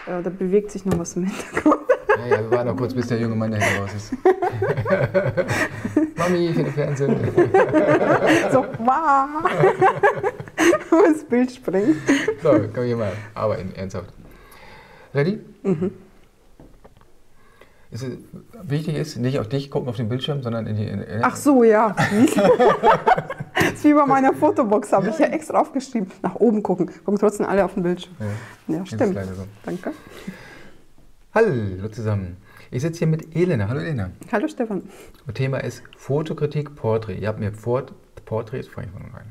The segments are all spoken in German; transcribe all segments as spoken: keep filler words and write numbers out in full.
Äh, da bewegt sich noch was im Hintergrund. Ja, ja, wir warten noch kurz, bis der junge Mann dahin raus ist. Mami, ich will den Fernsehen. So, wow. Das Bild springt. So, können wir hier mal arbeiten, ernsthaft. Ready? Mhm. Ist es, wichtig ist, nicht auf dich gucken auf den Bildschirm, sondern in die... In, in Ach so, ja. Das ist wie bei meiner Fotobox, habe ich ja extra aufgeschrieben. Nach oben gucken. Gucken trotzdem alle auf den Bildschirm. Ja, ja stimmt. So. Danke. Hallo zusammen. Ich sitze hier mit Elena. Hallo Elena. Hallo Stefan. Das Thema ist Fotokritik, Porträt. Ihr habt mir Port Porträts, fange ich mal rein.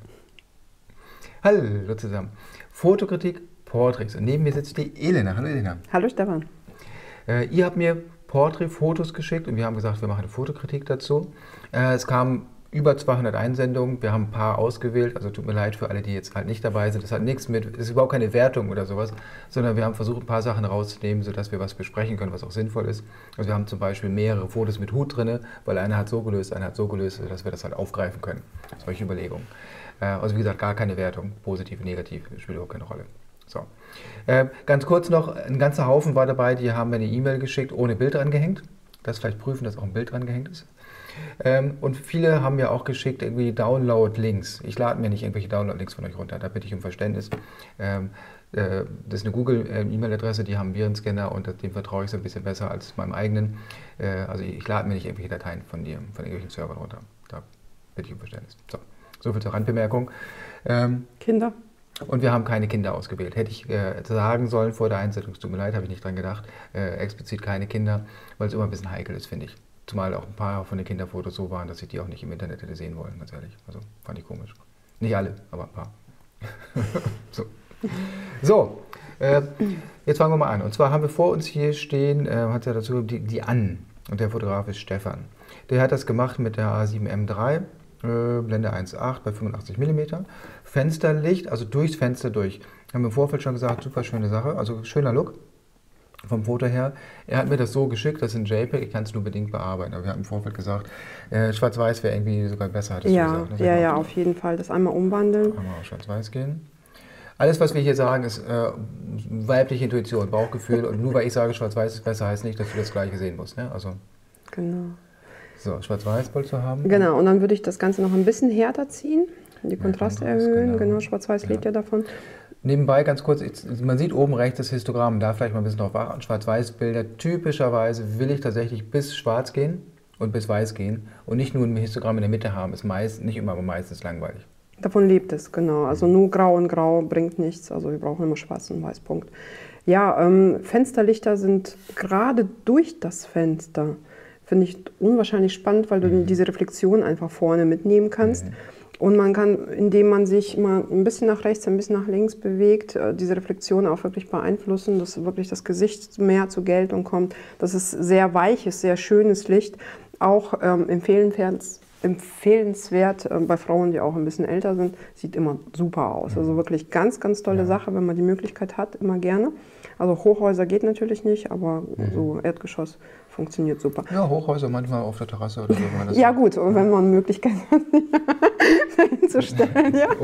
Hallo zusammen. Fotokritik, Porträts. Und neben mir sitzt die Elena. Hallo Elena. Hallo Stefan. Äh, ihr habt mir Porträtfotos geschickt und wir haben gesagt, wir machen eine Fotokritik dazu. Äh, es kamen über zweihundert Einsendungen, wir haben ein paar ausgewählt, also tut mir leid für alle, die jetzt halt nicht dabei sind. Das hat nichts mit, das ist überhaupt keine Wertung oder sowas, sondern wir haben versucht, ein paar Sachen rauszunehmen, sodass wir was besprechen können, was auch sinnvoll ist. Also wir haben zum Beispiel mehrere Fotos mit Hut drin, weil einer hat so gelöst, einer hat so gelöst, dass wir das halt aufgreifen können. Solche Überlegungen. Äh, also wie gesagt, gar keine Wertung, positiv, negativ, spielt überhaupt keine Rolle. So. Äh, ganz kurz noch, ein ganzer Haufen war dabei, die haben mir eine E-Mail geschickt, ohne Bild angehängt. Das vielleicht prüfen, dass auch ein Bild dran gehängt ist. Ähm, und viele haben mir auch geschickt irgendwie Download-Links. Ich lade mir nicht irgendwelche Download-Links von euch runter, da bitte ich um Verständnis. Ähm, äh, das ist eine Google-E-Mail-Adresse, die haben einen Virenscanner und dem vertraue ich so ein bisschen besser als meinem eigenen. Äh, also ich lade mir nicht irgendwelche Dateien von dir, von irgendwelchen Servern runter. Da bitte ich um Verständnis. So, so viel zur Randbemerkung. Ähm, Kinder? Und wir haben keine Kinder ausgewählt. Hätte ich äh, sagen sollen vor der Einsendung, es tut mir leid, habe ich nicht dran gedacht, äh, explizit keine Kinder, weil es immer ein bisschen heikel ist, finde ich. Zumal auch ein paar von den Kinderfotos so waren, dass ich die auch nicht im Internet hätte sehen wollen, ganz ehrlich. Also fand ich komisch. Nicht alle, aber ein paar. so, so äh, jetzt fangen wir mal an. Und zwar haben wir vor uns hier stehen, äh, hat ja dazu die, die Ann und der Fotograf ist Stefan. Der hat das gemacht mit der A sieben M drei. Blende eins Komma acht bei fünfundachtzig Millimeter. Fensterlicht, also durchs Fenster durch. Haben wir im Vorfeld schon gesagt, super schöne Sache, also schöner Look vom Foto her. Er hat mir das so geschickt, das ist ein JPEG, ich kann es nur bedingt bearbeiten. Aber wir haben im Vorfeld gesagt, äh, Schwarz-Weiß wäre irgendwie sogar besser, hattest ja, du gesagt. Ne? Ja, ja, auf jeden Fall. Das einmal umwandeln. Einmal auf Schwarz-Weiß gehen. Alles, was wir hier sagen, ist äh, weibliche Intuition, Bauchgefühl. Und nur weil ich sage, Schwarz-Weiß ist besser, heißt nicht, dass du das Gleiche sehen musst. Ne? Also, genau. So, Schwarz-Weiß wolltest du haben? Genau, und dann würde ich das Ganze noch ein bisschen härter ziehen, die Kontraste ja, Kontrast, erhöhen. Genau, genau Schwarz-Weiß ja. lebt ja davon. Nebenbei ganz kurz, man sieht oben rechts das Histogramm, da vielleicht mal ein bisschen drauf achten. Schwarz-Weiß-Bilder, typischerweise will ich tatsächlich bis schwarz gehen und bis weiß gehen und nicht nur ein Histogramm in der Mitte haben, ist meist, nicht immer, aber meistens langweilig. Davon lebt es, genau. Also nur grau und grau bringt nichts, also wir brauchen immer schwarz und weiß, Punkt. Ja, ähm, Fensterlichter sind gerade durch das Fenster, finde ich unwahrscheinlich spannend, weil du mhm. diese Reflexion einfach vorne mitnehmen kannst. Mhm. Und man kann, indem man sich mal ein bisschen nach rechts, ein bisschen nach links bewegt, diese Reflexion auch wirklich beeinflussen, dass wirklich das Gesicht mehr zur Geltung kommt. Das ist sehr weiches, sehr schönes Licht. Auch ähm, empfehlenswert, empfehlenswert äh, bei Frauen, die auch ein bisschen älter sind, sieht immer super aus. Also wirklich ganz, ganz tolle ja. Sache, wenn man die Möglichkeit hat, immer gerne. Also Hochhäuser geht natürlich nicht, aber mhm. so Erdgeschoss funktioniert super. Ja, Hochhäuser manchmal auf der Terrasse oder so. Wenn man das ja gut, und wenn man Möglichkeit hat, hinzustellen, ja.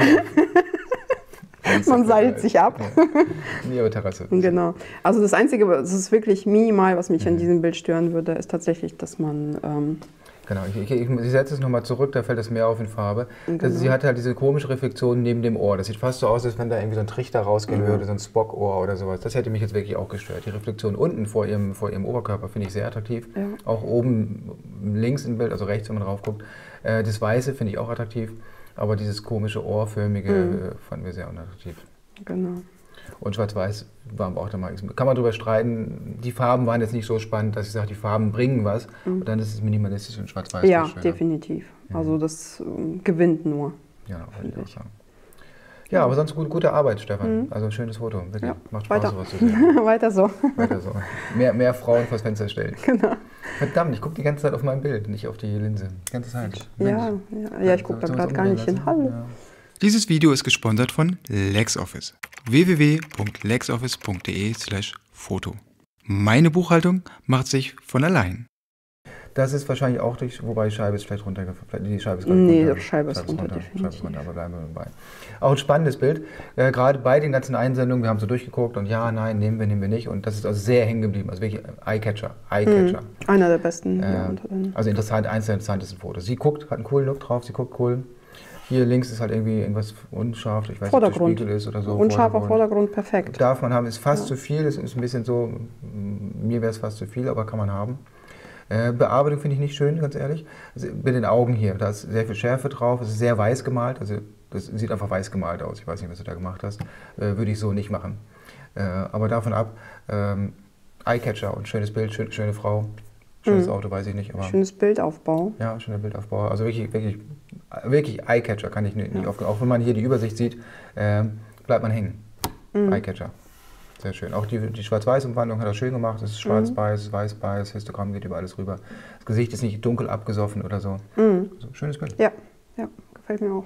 Man seilt sich ab. Ja. Nie aber Terrasse. Genau. Also das Einzige, das ist wirklich minimal, was mich mhm. an diesem Bild stören würde, ist tatsächlich, dass man... Ähm, Genau, ich, ich, ich setze es nochmal zurück, da fällt das mehr auf in Farbe. Genau. Das, sie hat halt diese komische Reflexion neben dem Ohr. Das sieht fast so aus, als wenn da irgendwie so ein Trichter rausgehen mhm. würde, so ein Spock-Ohr oder sowas. Das hätte mich jetzt wirklich auch gestört. Die Reflexion unten vor ihrem, vor ihrem Oberkörper finde ich sehr attraktiv. Ja. Auch oben links im Bild, also rechts, wenn man drauf guckt. Äh, das Weiße finde ich auch attraktiv, aber dieses komische Ohrförmige mhm. äh, fanden wir sehr unattraktiv. Genau. Und Schwarz-Weiß waren wir auch der Meinung. Kann man darüber streiten, die Farben waren jetzt nicht so spannend, dass ich sage, die Farben bringen was. Mhm. Und dann ist es minimalistisch und Schwarz-Weiß. Ja, definitiv. Mhm. Also das äh, gewinnt nur. Ja, würde ich auch sagen. Ja, aber sonst gut, gute Arbeit, Stefan. Mhm. Also ein schönes Foto. Wirklich. Ja. Macht Spaß, Weiter. sowas zu sehen. Weiter so. Weiter so. Mehr, mehr Frauen vors Fenster stellen. Genau. Verdammt, ich gucke die ganze Zeit auf mein Bild, nicht auf die Linse. Die ganze Zeit. Ja, ja, ja, ich gucke da gerade gar nicht hin. Hallo. Ja. Dieses Video ist gesponsert von LexOffice. w w w punkt lexoffice punkt de slash foto. Meine Buchhaltung macht sich von allein. Das ist wahrscheinlich auch durch, wobei die Scheibe ist vielleicht runtergefallen. Die Scheibe ist gar nicht Nee, runter. die Scheibe ist runter, runter, definitiv. Scheibe ist runter, aber bleiben wir dabei. Auch ein spannendes Bild, äh, gerade bei den ganzen Einsendungen, wir haben so durchgeguckt und ja, nein, nehmen wir, nehmen wir nicht und das ist also sehr hängen geblieben, also wirklich Eyecatcher, Eyecatcher. Mhm. Einer der besten. Äh, ja, unter den- also interessant, eins der interessantesten Fotos. Sie guckt, hat einen coolen Look drauf, sie guckt cool. Hier links ist halt irgendwie irgendwas unscharf, ich weiß nicht, ob der Vordergrund. Spiegel ist oder so. Unscharfer Vordergrund, perfekt. Darf man haben, ist fast Ja. zu viel, es ist ein bisschen so, mir wäre es fast zu viel, aber kann man haben. Äh, Bearbeitung finde ich nicht schön, ganz ehrlich. Also mit den Augen hier, da ist sehr viel Schärfe drauf, es ist sehr weiß gemalt, also das sieht einfach weiß gemalt aus. Ich weiß nicht, was du da gemacht hast, äh, würde ich so nicht machen. Äh, aber davon ab, ähm, Eyecatcher und schönes Bild, schön, schöne Frau, schönes Mhm. Auto, weiß ich nicht. Aber Schönes Bildaufbau. ja, schöner Bildaufbau. Also wirklich, wirklich, wirklich Eyecatcher kann ich nicht, nicht oft. Auch wenn man hier die Übersicht sieht, äh, bleibt man hängen. Mhm. Eyecatcher. Sehr schön. Auch die, die Schwarz-Weiß-Umwandlung hat er schön gemacht. Es ist schwarz-weiß, weiß-weiß, Histogramm geht über alles rüber. Das Gesicht ist nicht dunkel abgesoffen oder so. Mhm. Also, schönes Bild. Ja, ja, gefällt mir auch.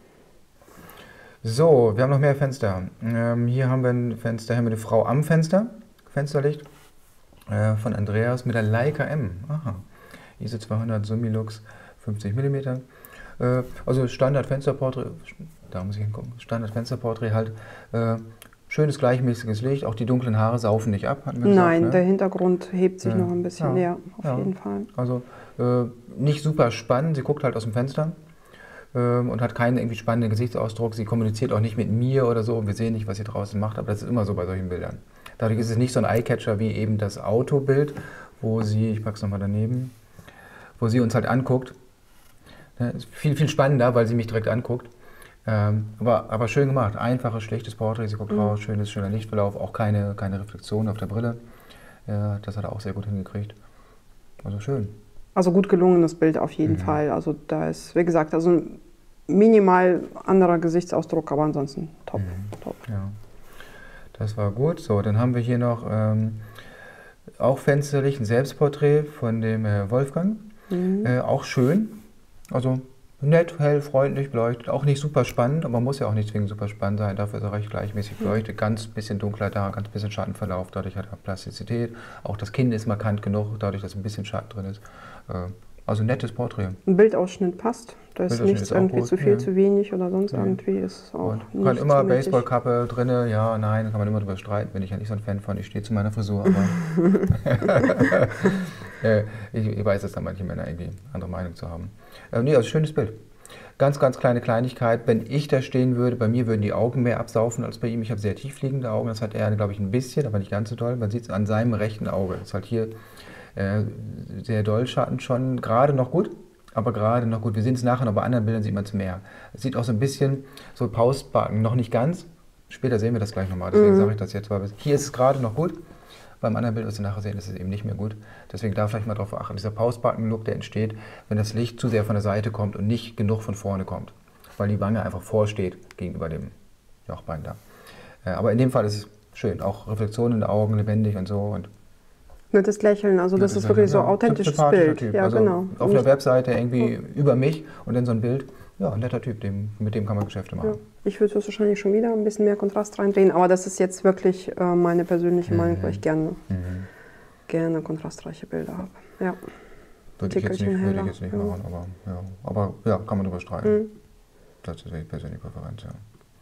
So, wir haben noch mehr Fenster. Ähm, hier haben wir ein Fenster, hier haben wir eine Frau am Fenster. Fensterlicht äh, von Andreas mit der Leica M. Aha. I S O zweihundert Summilux fünfzig Millimeter. Äh, also Standard Fensterporträt, da muss ich hingucken. Standard Fensterporträt halt. Äh, schönes gleichmäßiges Licht, auch die dunklen Haare saufen nicht ab, hatten wir gesagt. Nein, Ne? der Hintergrund hebt sich Ja. noch ein bisschen Ja. näher, auf Ja. jeden Fall. Also äh, nicht super spannend, sie guckt halt aus dem Fenster ähm, und hat keinen irgendwie spannenden Gesichtsausdruck. Sie kommuniziert auch nicht mit mir oder so und wir sehen nicht, was sie draußen macht, aber das ist immer so bei solchen Bildern. Dadurch ist es nicht so ein Eyecatcher wie eben das Autobild, wo sie, ich pack's nochmal daneben, wo sie uns halt anguckt. Ne, ist viel, viel spannender, weil sie mich direkt anguckt. Ähm, aber, aber schön gemacht, einfaches, schlichtes Porträt, sie guckt Mhm. raus, schönes, schöner Lichtverlauf, auch keine, keine Reflexion auf der Brille. Ja, das hat er auch sehr gut hingekriegt. Also schön. Also gut gelungenes Bild auf jeden Mhm. Fall. Also da ist, wie gesagt, also ein minimal anderer Gesichtsausdruck, aber ansonsten top, Mhm. top. Ja, das war gut. So, dann haben wir hier noch ähm, auch Fensterlicht, ein Selbstporträt von dem äh, Wolfgang. Mhm. Äh, auch schön. Also nett, hell, freundlich beleuchtet. Auch nicht super spannend, aber muss ja auch nicht zwingend super spannend sein. Dafür ist er recht gleichmäßig beleuchtet. Ganz bisschen dunkler da, ganz bisschen Schattenverlauf. Dadurch hat er Plastizität. Auch das Kinn ist markant genug, dadurch, dass ein bisschen Schatten drin ist. Äh, also nettes Porträt. Ein Bildausschnitt passt. Da ist Bildausschnitt nichts ist auch irgendwie gut, zu viel, ja. zu wenig oder sonst Ja. irgendwie. Ist auch Und nicht kann immer zu mittig. Baseballkappe drin, ja, nein, kann man immer drüber streiten, bin ich ja nicht so ein Fan von, ich stehe zu meiner Frisur, aber äh, ich, ich weiß, dass da manche Männer irgendwie andere Meinung zu haben. Äh, nee, also schönes Bild. Ganz, ganz kleine Kleinigkeit, wenn ich da stehen würde, bei mir würden die Augen mehr absaufen als bei ihm. Ich habe sehr tiefliegende Augen, das hat er, glaube ich, ein bisschen, aber nicht ganz so doll. Man sieht es an seinem rechten Auge, das ist halt hier äh, sehr doll Schatten schon, gerade noch gut. Aber gerade noch gut. Wir sehen es nachher noch bei anderen Bildern, sieht man es mehr. Es sieht auch so ein bisschen so Pausbacken, noch nicht ganz. Später sehen wir das gleich nochmal, deswegen Mhm. sage ich das jetzt. Weil hier ist es gerade noch gut. Beim anderen Bild, was wir nachher sehen, ist es eben nicht mehr gut. Deswegen darf vielleicht mal darauf achten. Dieser Pausbacken-Look, der entsteht, wenn das Licht zu sehr von der Seite kommt und nicht genug von vorne kommt. Weil die Wange einfach vorsteht gegenüber dem Jochbein da. Äh, Aber in dem Fall ist es schön. Auch Reflexionen in den Augen, lebendig und so. Und Nettes Lächeln, also das, ist wirklich so ja, authentisches sympathischer Bild. Typ. Ja, also genau. auf der Webseite irgendwie über mich und dann so ein Bild. Ja, ein netter Typ, dem, mit dem kann man Geschäfte machen. Ja. Ich würde es wahrscheinlich schon wieder ein bisschen mehr Kontrast reindrehen, aber das ist jetzt wirklich äh, meine persönliche Mhm. Meinung, weil ich gerne, Mhm. gerne kontrastreiche Bilder habe. Ja. Würde ich jetzt nicht, Tickelchen würde ich heller, jetzt nicht ja. machen, aber ja, aber ja, kann man drüber streiten. Mhm. Das ist die persönliche Präferenz, ja.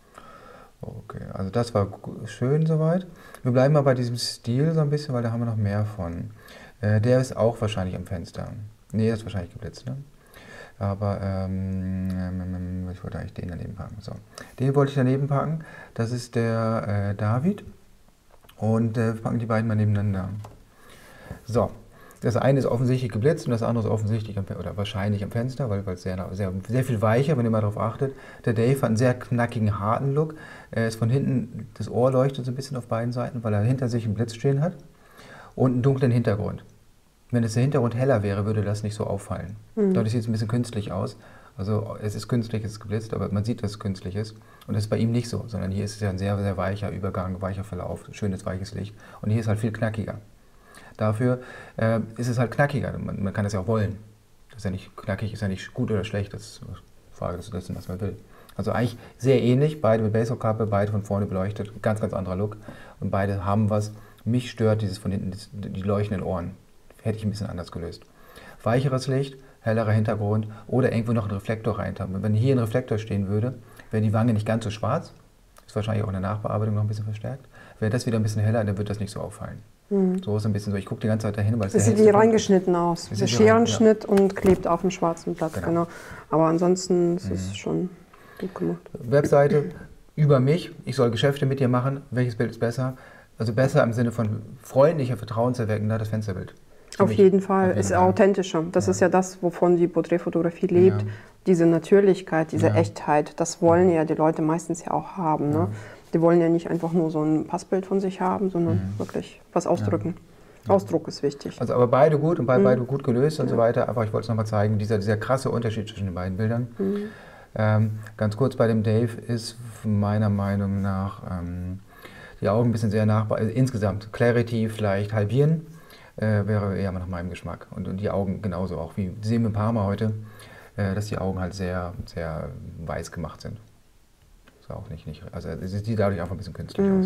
Okay, also das war gu- schön soweit. Wir bleiben mal bei diesem Stil so ein bisschen, weil da haben wir noch mehr von. Äh, der ist auch wahrscheinlich am Fenster. Nee, der ist wahrscheinlich geblitzt, ne? Aber ähm, ähm, ich wollte eigentlich den daneben packen. So. Den wollte ich daneben packen. Das ist der äh, David. Und äh, wir packen die beiden mal nebeneinander. So. Das eine ist offensichtlich geblitzt und das andere ist offensichtlich am, Fe- oder wahrscheinlich am Fenster, weil weil es sehr, sehr, sehr viel weicher, wenn ihr mal darauf achtet. Der Dave hat einen sehr knackigen, harten Look. Er ist von hinten, das Ohr leuchtet so ein bisschen auf beiden Seiten, weil er hinter sich einen Blitz stehen hat und einen dunklen Hintergrund. Wenn jetzt der Hintergrund heller wäre, würde das nicht so auffallen. Mhm. Dadurch sieht es ein bisschen künstlich aus. Also es ist künstlich, es ist geblitzt, aber man sieht, dass es künstlich ist. Und das ist bei ihm nicht so, sondern hier ist es ja ein sehr, sehr weicher Übergang, weicher Verlauf, schönes, weiches Licht. Und hier ist halt viel knackiger. Dafür äh, ist es halt knackiger. Man, man kann das ja auch wollen. Das ist ja nicht knackig, ist ja nicht gut oder schlecht. Das ist eine Frage des dessen, was man will. Also eigentlich sehr ähnlich, beide mit Baseballkappe, beide von vorne beleuchtet. Ganz, ganz anderer Look. Und beide haben was. Mich stört dieses von hinten, das, die leuchtenden Ohren. Hätte ich ein bisschen anders gelöst. weicheres Licht, hellerer Hintergrund oder irgendwo noch ein Reflektor rein. Wenn hier ein Reflektor stehen würde, wäre die Wange nicht ganz so schwarz. Ist wahrscheinlich auch in der Nachbearbeitung noch ein bisschen verstärkt. Wäre das wieder ein bisschen heller, dann wird das nicht so auffallen. Mhm. So ist ein bisschen so. Ich gucke die ganze Zeit dahin, weil es das sieht wie reingeschnitten aus. Der Scherenschnitt ja. und klebt auf dem schwarzen Blatt. Genau. genau. Aber ansonsten ist es mhm. schon gut gemacht. Webseite über mich. Ich soll Geschäfte mit dir machen. Welches Bild ist besser? Also besser im Sinne von freundlicher, vertrauenserweckender, das Fensterbild. Auf jeden Fall, auf jeden ist Fall. authentischer. Das ja. ist ja das, wovon die Porträtfotografie lebt. Ja. Diese Natürlichkeit, diese ja. Echtheit, das wollen ja die Leute meistens ja auch haben. Ne? Ja. Die wollen ja nicht einfach nur so ein Passbild von sich haben, sondern mhm. wirklich was ausdrücken. Ja. Ausdruck ist wichtig. Also aber beide gut und beide, mhm. beide gut gelöst und ja. so weiter. Aber ich wollte es nochmal zeigen, dieser, dieser krasse Unterschied zwischen den beiden Bildern. Mhm. Ähm, ganz kurz bei dem Dave ist meiner Meinung nach ähm, die Augen ein bisschen sehr nachbar. Also insgesamt Clarity vielleicht halbieren. Äh, wäre eher nach meinem Geschmack. Und, und die Augen genauso auch, wie sehen wir ein paar Mal heute, äh, dass die Augen halt sehr, sehr weiß gemacht sind. Ist auch nicht, nicht also es sieht dadurch einfach ein bisschen künstlich mhm. aus.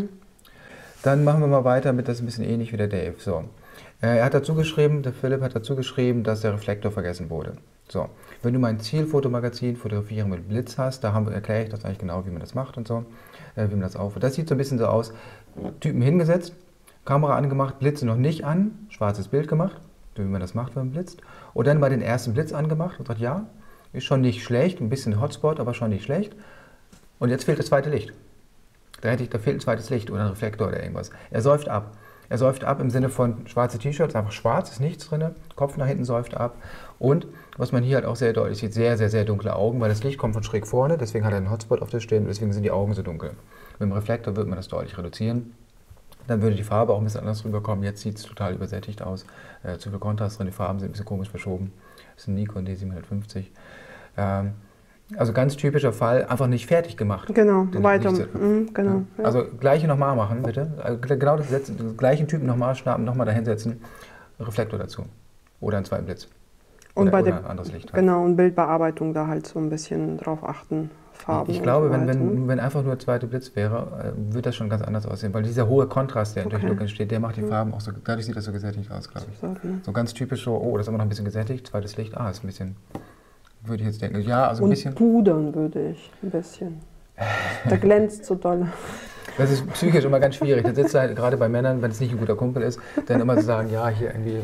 Dann machen wir mal weiter mit, das ist ein bisschen ähnlich wie der Dave. So. Äh, er hat dazu geschrieben, der Philipp hat dazu geschrieben, dass der Reflektor vergessen wurde. So. Wenn du mein Zielfotomagazin Fotografieren mit Blitz hast, da haben wir, erkläre ich das eigentlich genau, wie man das macht und so, äh, wie man das aufhört. Das sieht so ein bisschen so aus, Typen hingesetzt, Kamera angemacht, Blitze noch nicht an, schwarzes Bild gemacht, wie man das macht, wenn man blitzt. Und dann mal den ersten Blitz angemacht und sagt, ja, ist schon nicht schlecht, ein bisschen Hotspot, aber schon nicht schlecht. Und jetzt fehlt das zweite Licht. Da, hätte ich, da fehlt ein zweites Licht oder ein Reflektor oder irgendwas. Er säuft ab. Er säuft ab im Sinne von schwarze T-Shirts, einfach schwarz, ist nichts drin, Kopf nach hinten säuft ab. Und was man hier halt auch sehr deutlich sieht, sehr, sehr, sehr dunkle Augen, weil das Licht kommt von schräg vorne, deswegen hat er einen Hotspot auf der Stirn und deswegen sind die Augen so dunkel. Mit dem Reflektor wird man das deutlich reduzieren. Dann würde die Farbe auch ein bisschen anders rüberkommen. Jetzt sieht es total übersättigt aus. Äh, zu viel Kontrast drin, die Farben sind ein bisschen komisch verschoben. Das ist ein Nikon D siebenhundertfünfzig. Ähm, also ganz typischer Fall, einfach nicht fertig gemacht. Genau, weiter. Mhm, genau, ja. Also gleiche nochmal machen, bitte. Also, genau das, das gleichen Typen nochmal schnappen, nochmal dahinsetzen. Reflektor dazu. Oder einen zweiten Blitz. Und oder, bei oder der, ein anderes Licht. Halt. Genau, und Bildbearbeitung da halt so ein bisschen drauf achten. Farben ich glaube, so wenn, wenn, wenn einfach nur der zweite Blitz wäre, äh, würde das schon ganz anders aussehen, weil dieser hohe Kontrast, der okay. durch Look entsteht, der macht die Farben auch so, dadurch sieht das so gesättigt aus, glaube ich. So, ne? So ganz typisch so, oh, das ist immer noch ein bisschen gesättigt, zweites Licht, ah, ist ein bisschen, würde ich jetzt denken, ja, also ein und bisschen. Pudern würde ich, ein bisschen. Der glänzt so doll. Das ist psychisch immer ganz schwierig. Da sitzt halt gerade bei Männern, wenn es nicht ein guter Kumpel ist, dann immer zu sagen, ja, hier irgendwie,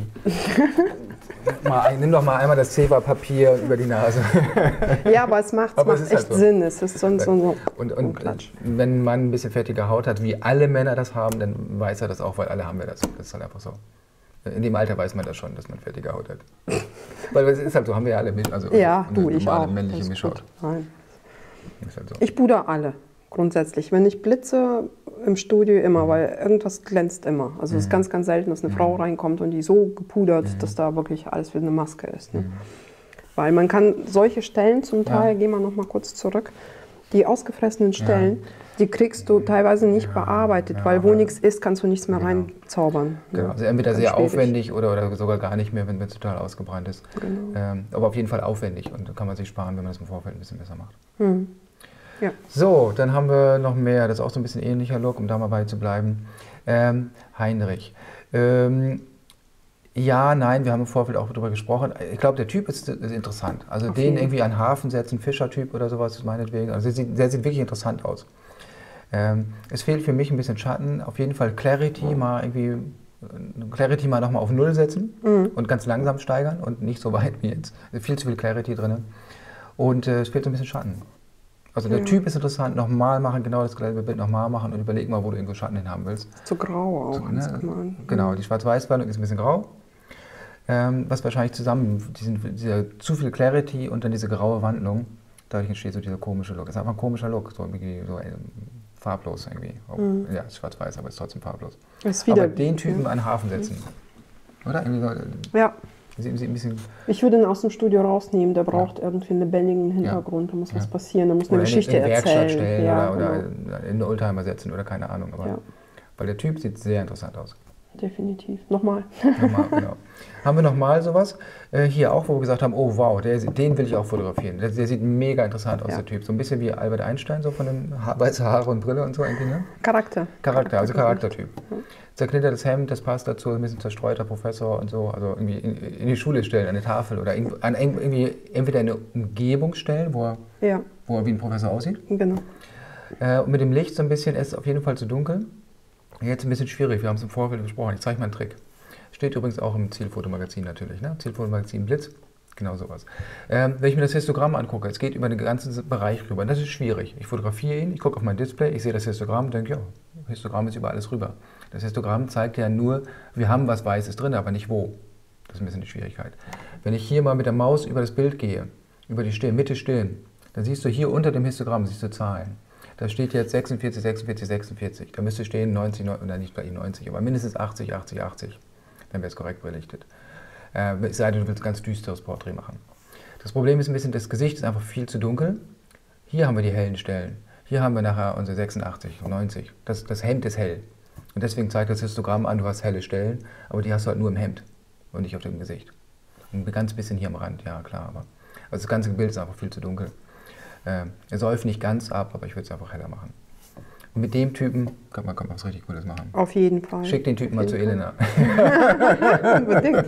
mal, nimm doch mal einmal das Zewa-Papier über die Nase. Ja, aber es macht, aber es macht echt halt so. Sinn. Es ist so, so, so und, und wenn ein Mann ein bisschen fettige Haut hat, wie alle Männer das haben, dann weiß er das auch, weil alle haben wir das. Das ist halt einfach so. In dem Alter weiß man das schon, dass man fettige Haut hat. Weil es ist halt so, haben wir ja alle mit. Also ja, du, ich auch. Männliche Mischhaut. Nein. Halt so. Ich puder alle, grundsätzlich. Wenn ich blitze im Studio immer, mhm. weil irgendwas glänzt immer. Also es mhm. ist ganz, ganz selten, dass eine mhm. Frau reinkommt und die so gepudert, mhm. dass da wirklich alles wie eine Maske ist. Ne? Mhm. Weil man kann solche Stellen zum Teil, ja. gehen wir noch mal kurz zurück, die ausgefressenen Stellen, ja. die kriegst du teilweise nicht ja. bearbeitet, ja. weil wo nichts ist, kannst du nichts mehr genau. reinzaubern. Genau. Ne? Also entweder sehr schwierig. aufwendig oder, oder sogar gar nicht mehr, wenn es total ausgebrannt ist. Genau. Ähm, aber auf jeden Fall aufwendig und da kann man sich sparen, wenn man das im Vorfeld ein bisschen besser macht. Mhm. Ja. So, dann haben wir noch mehr, das ist auch so ein bisschen ähnlicher Look, um da mal bei zu bleiben. Ähm, Heinrich. Ähm, ja, nein, wir haben im Vorfeld auch darüber gesprochen. Ich glaube, der Typ ist, ist interessant. Also Auf den irgendwie an den Hafen setzen, Fischer-Typ oder sowas, meinetwegen. Also der sieht, der sieht wirklich interessant aus. Ähm, es fehlt für mich ein bisschen Schatten. Auf jeden Fall Clarity mal irgendwie, Clarity mal nochmal auf Null setzen mhm. und ganz langsam steigern und nicht so weit wie jetzt. Viel zu viel Clarity drin. Und äh, es fehlt so ein bisschen Schatten. Also der ja. Typ ist interessant, nochmal machen, genau das gleiche Bild nochmal machen und überleg mal, wo du irgendwo Schatten hin haben willst. Zu grau auch. So, ne? Genau, die Schwarz-Weiß-Wandlung ist ein bisschen grau. Ähm, was wahrscheinlich zusammen, diesen, dieser zu viel Clarity und dann diese graue Wandlung, dadurch entsteht so dieser komische Look. Das ist einfach ein komischer Look, so, irgendwie, so äh, farblos irgendwie. Oh, mhm. Ja, schwarz-weiß, aber ist trotzdem farblos. Ist wieder, aber den Typen ja. an den Hafen setzen, mhm. oder? Irgendwie so, ja. Sie, sie ein bisschen ich würde ihn aus dem Studio rausnehmen, der braucht ja. irgendwie einen lebendigen Hintergrund, ja. da muss was ja. passieren, da muss eine oder Geschichte in, in erzählen. Werkstatt stellen ja, oder, genau. oder in einen Oldtimer setzen oder keine Ahnung. Aber, ja. Weil der Typ sieht sehr interessant aus. definitiv. Nochmal. Nochmal, genau. Haben wir nochmal sowas? Äh, hier auch, wo wir gesagt haben, oh wow, der, den will ich auch fotografieren. Der, der sieht mega interessant aus, ja. Der Typ. So ein bisschen wie Albert Einstein, so von den ha weißen Haare und Brille und so irgendwie, ne? Charakter. Charakter, also Charaktertyp. Ja. Zerknittertes Hemd, das passt dazu, ein bisschen zerstreuter Professor und so. Also irgendwie in, in die Schule stellen, an eine Tafel oder in, an irgendwie entweder in eine Umgebung stellen, wo er, ja. wo er wie ein Professor aussieht. Genau. Äh, und mit dem Licht so ein bisschen, es ist auf jeden Fall zu dunkel. Jetzt ein bisschen schwierig, wir haben es im Vorfeld besprochen. Ich zeige mal einen Trick. Steht übrigens auch im Zielfotomagazin natürlich, ne? Zielfotomagazin Blitz, genau sowas. Ähm, wenn ich mir das Histogramm angucke, es geht über den ganzen Bereich rüber. Und das ist schwierig. Ich fotografiere ihn, ich gucke auf mein Display, ich sehe das Histogramm und denke, ja, Histogramm ist über alles rüber. Das Histogramm zeigt ja nur, wir haben was Weißes drin, aber nicht wo. Das ist ein bisschen die Schwierigkeit. Wenn ich hier mal mit der Maus über das Bild gehe, über die Stirn, Mitte Stirn, dann siehst du hier unter dem Histogramm, siehst du Zahlen. Da steht jetzt sechsundvierzig, sechsundvierzig, sechsundvierzig. Da müsste stehen neunzig, oder nicht bei neunzig, aber mindestens achtzig, achtzig, achtzig. Dann wäre es korrekt belichtet. Äh, es sei denn, du willst ein ganz düsteres Porträt machen. Das Problem ist ein bisschen, das Gesicht ist einfach viel zu dunkel. Hier haben wir die hellen Stellen. Hier haben wir nachher unsere sechsundachtzig, neunzig. Das, das Hemd ist hell. Und deswegen zeigt das Histogramm an, du hast helle Stellen, aber die hast du halt nur im Hemd und nicht auf dem Gesicht. Und ein ganz bisschen hier am Rand, ja klar. Aber also das ganze Bild ist einfach viel zu dunkel. Äh, er säuft nicht ganz ab, aber ich würde es einfach heller machen. Und mit dem Typen kann man, kann man was richtig Cooles machen. Auf jeden Fall. Schick den Typen mal zu Elena. Unbedingt.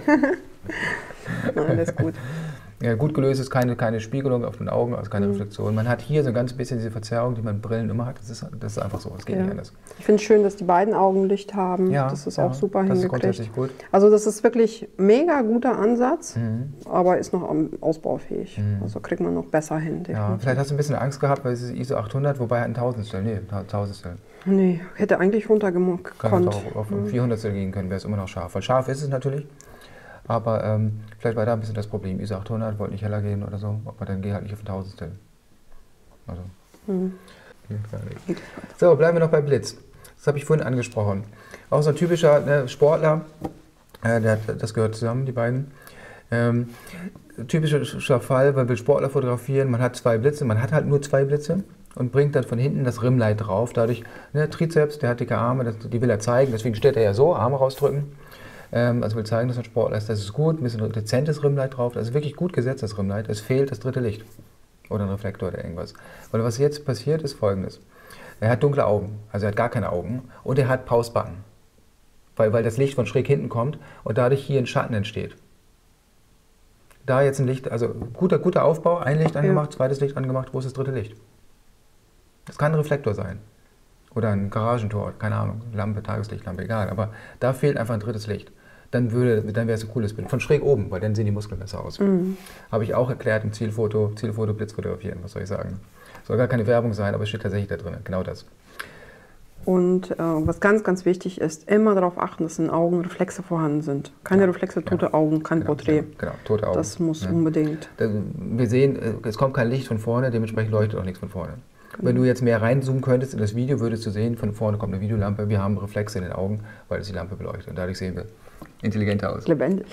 Nein, alles gut. Ja, gut gelöst ist keine, keine Spiegelung auf den Augen, also keine mhm. Reflexion. Man hat hier so ein ganz bisschen diese Verzerrung, die man in Brillen immer hat. Das ist, das ist einfach so, es geht ja. nicht anders. Ich finde es schön, dass die beiden Augen Licht haben. Ja, das ist ja, auch super das hingekriegt. Das ist grundsätzlich gut. Also das ist wirklich ein mega guter Ansatz, mhm. aber ist noch ausbaufähig. Mhm. Also kriegt man noch besser hin. Definitiv. Ja, vielleicht hast du ein bisschen Angst gehabt, weil es ist I S O achthundert, wobei ein Tausendstel, nee, Tausendstel. Nee, hätte eigentlich runtergekonnt. Kann auch auf ein Vierhundertstel gehen können, wäre es immer noch scharf. Weil scharf ist es natürlich. Aber ähm, vielleicht war da ein bisschen das Problem. I S O achthundert wollte nicht heller gehen oder so, aber dann geh halt nicht auf ein Tausendstel. Also. Mhm. So, bleiben wir noch bei Blitz. Das habe ich vorhin angesprochen. Auch so ein typischer ne, Sportler, äh, der, das gehört zusammen, die beiden. Ähm, typischer Fall, man will Sportler fotografieren, man hat zwei Blitze, man hat halt nur zwei Blitze und bringt dann von hinten das Rimlight drauf. Dadurch, ne, Trizeps, der hat dicke Arme, das, die will er zeigen, deswegen steht er ja so, Arme rausdrücken. Also will zeigen, dass ein Sportler ist, das ist gut, ein bisschen dezentes Rimlight drauf, das ist wirklich gut gesetzt, das Rimlight, es fehlt das dritte Licht oder ein Reflektor oder irgendwas. Weil was jetzt passiert, ist Folgendes. Er hat dunkle Augen, also er hat gar keine Augen und er hat Pause-Button, weil, weil das Licht von schräg hinten kommt und dadurch hier ein Schatten entsteht. Da jetzt ein Licht, also guter, guter Aufbau, ein Licht angemacht, ja. zweites Licht angemacht, wo ist das dritte Licht? Das kann ein Reflektor sein. Oder ein Garagentor, keine Ahnung, Lampe, Tageslichtlampe, egal, aber da fehlt einfach ein drittes Licht. Dann, würde, dann wäre es ein cooles Bild. Von schräg oben, weil dann sehen die Muskeln besser aus. Mhm. Habe ich auch erklärt im Zielfoto, Zielfoto Blitz fotografieren, was soll ich sagen. Soll gar keine Werbung sein, aber es steht tatsächlich da drin, genau das. Und äh, was ganz, ganz wichtig ist, immer darauf achten, dass in den Augen Reflexe vorhanden sind. Keine ja. Reflexe, tote ja. Augen, kein genau, Porträt. Ja, genau, tote Augen. Das muss ja. unbedingt. Wir sehen, es kommt kein Licht von vorne, dementsprechend leuchtet auch nichts von vorne. Genau. Wenn du jetzt mehr reinzoomen könntest in das Video, würdest du sehen, von vorne kommt eine Videolampe, wir haben Reflexe in den Augen, weil es die Lampe beleuchtet. Und dadurch sehen wir intelligenter aus. Lebendig.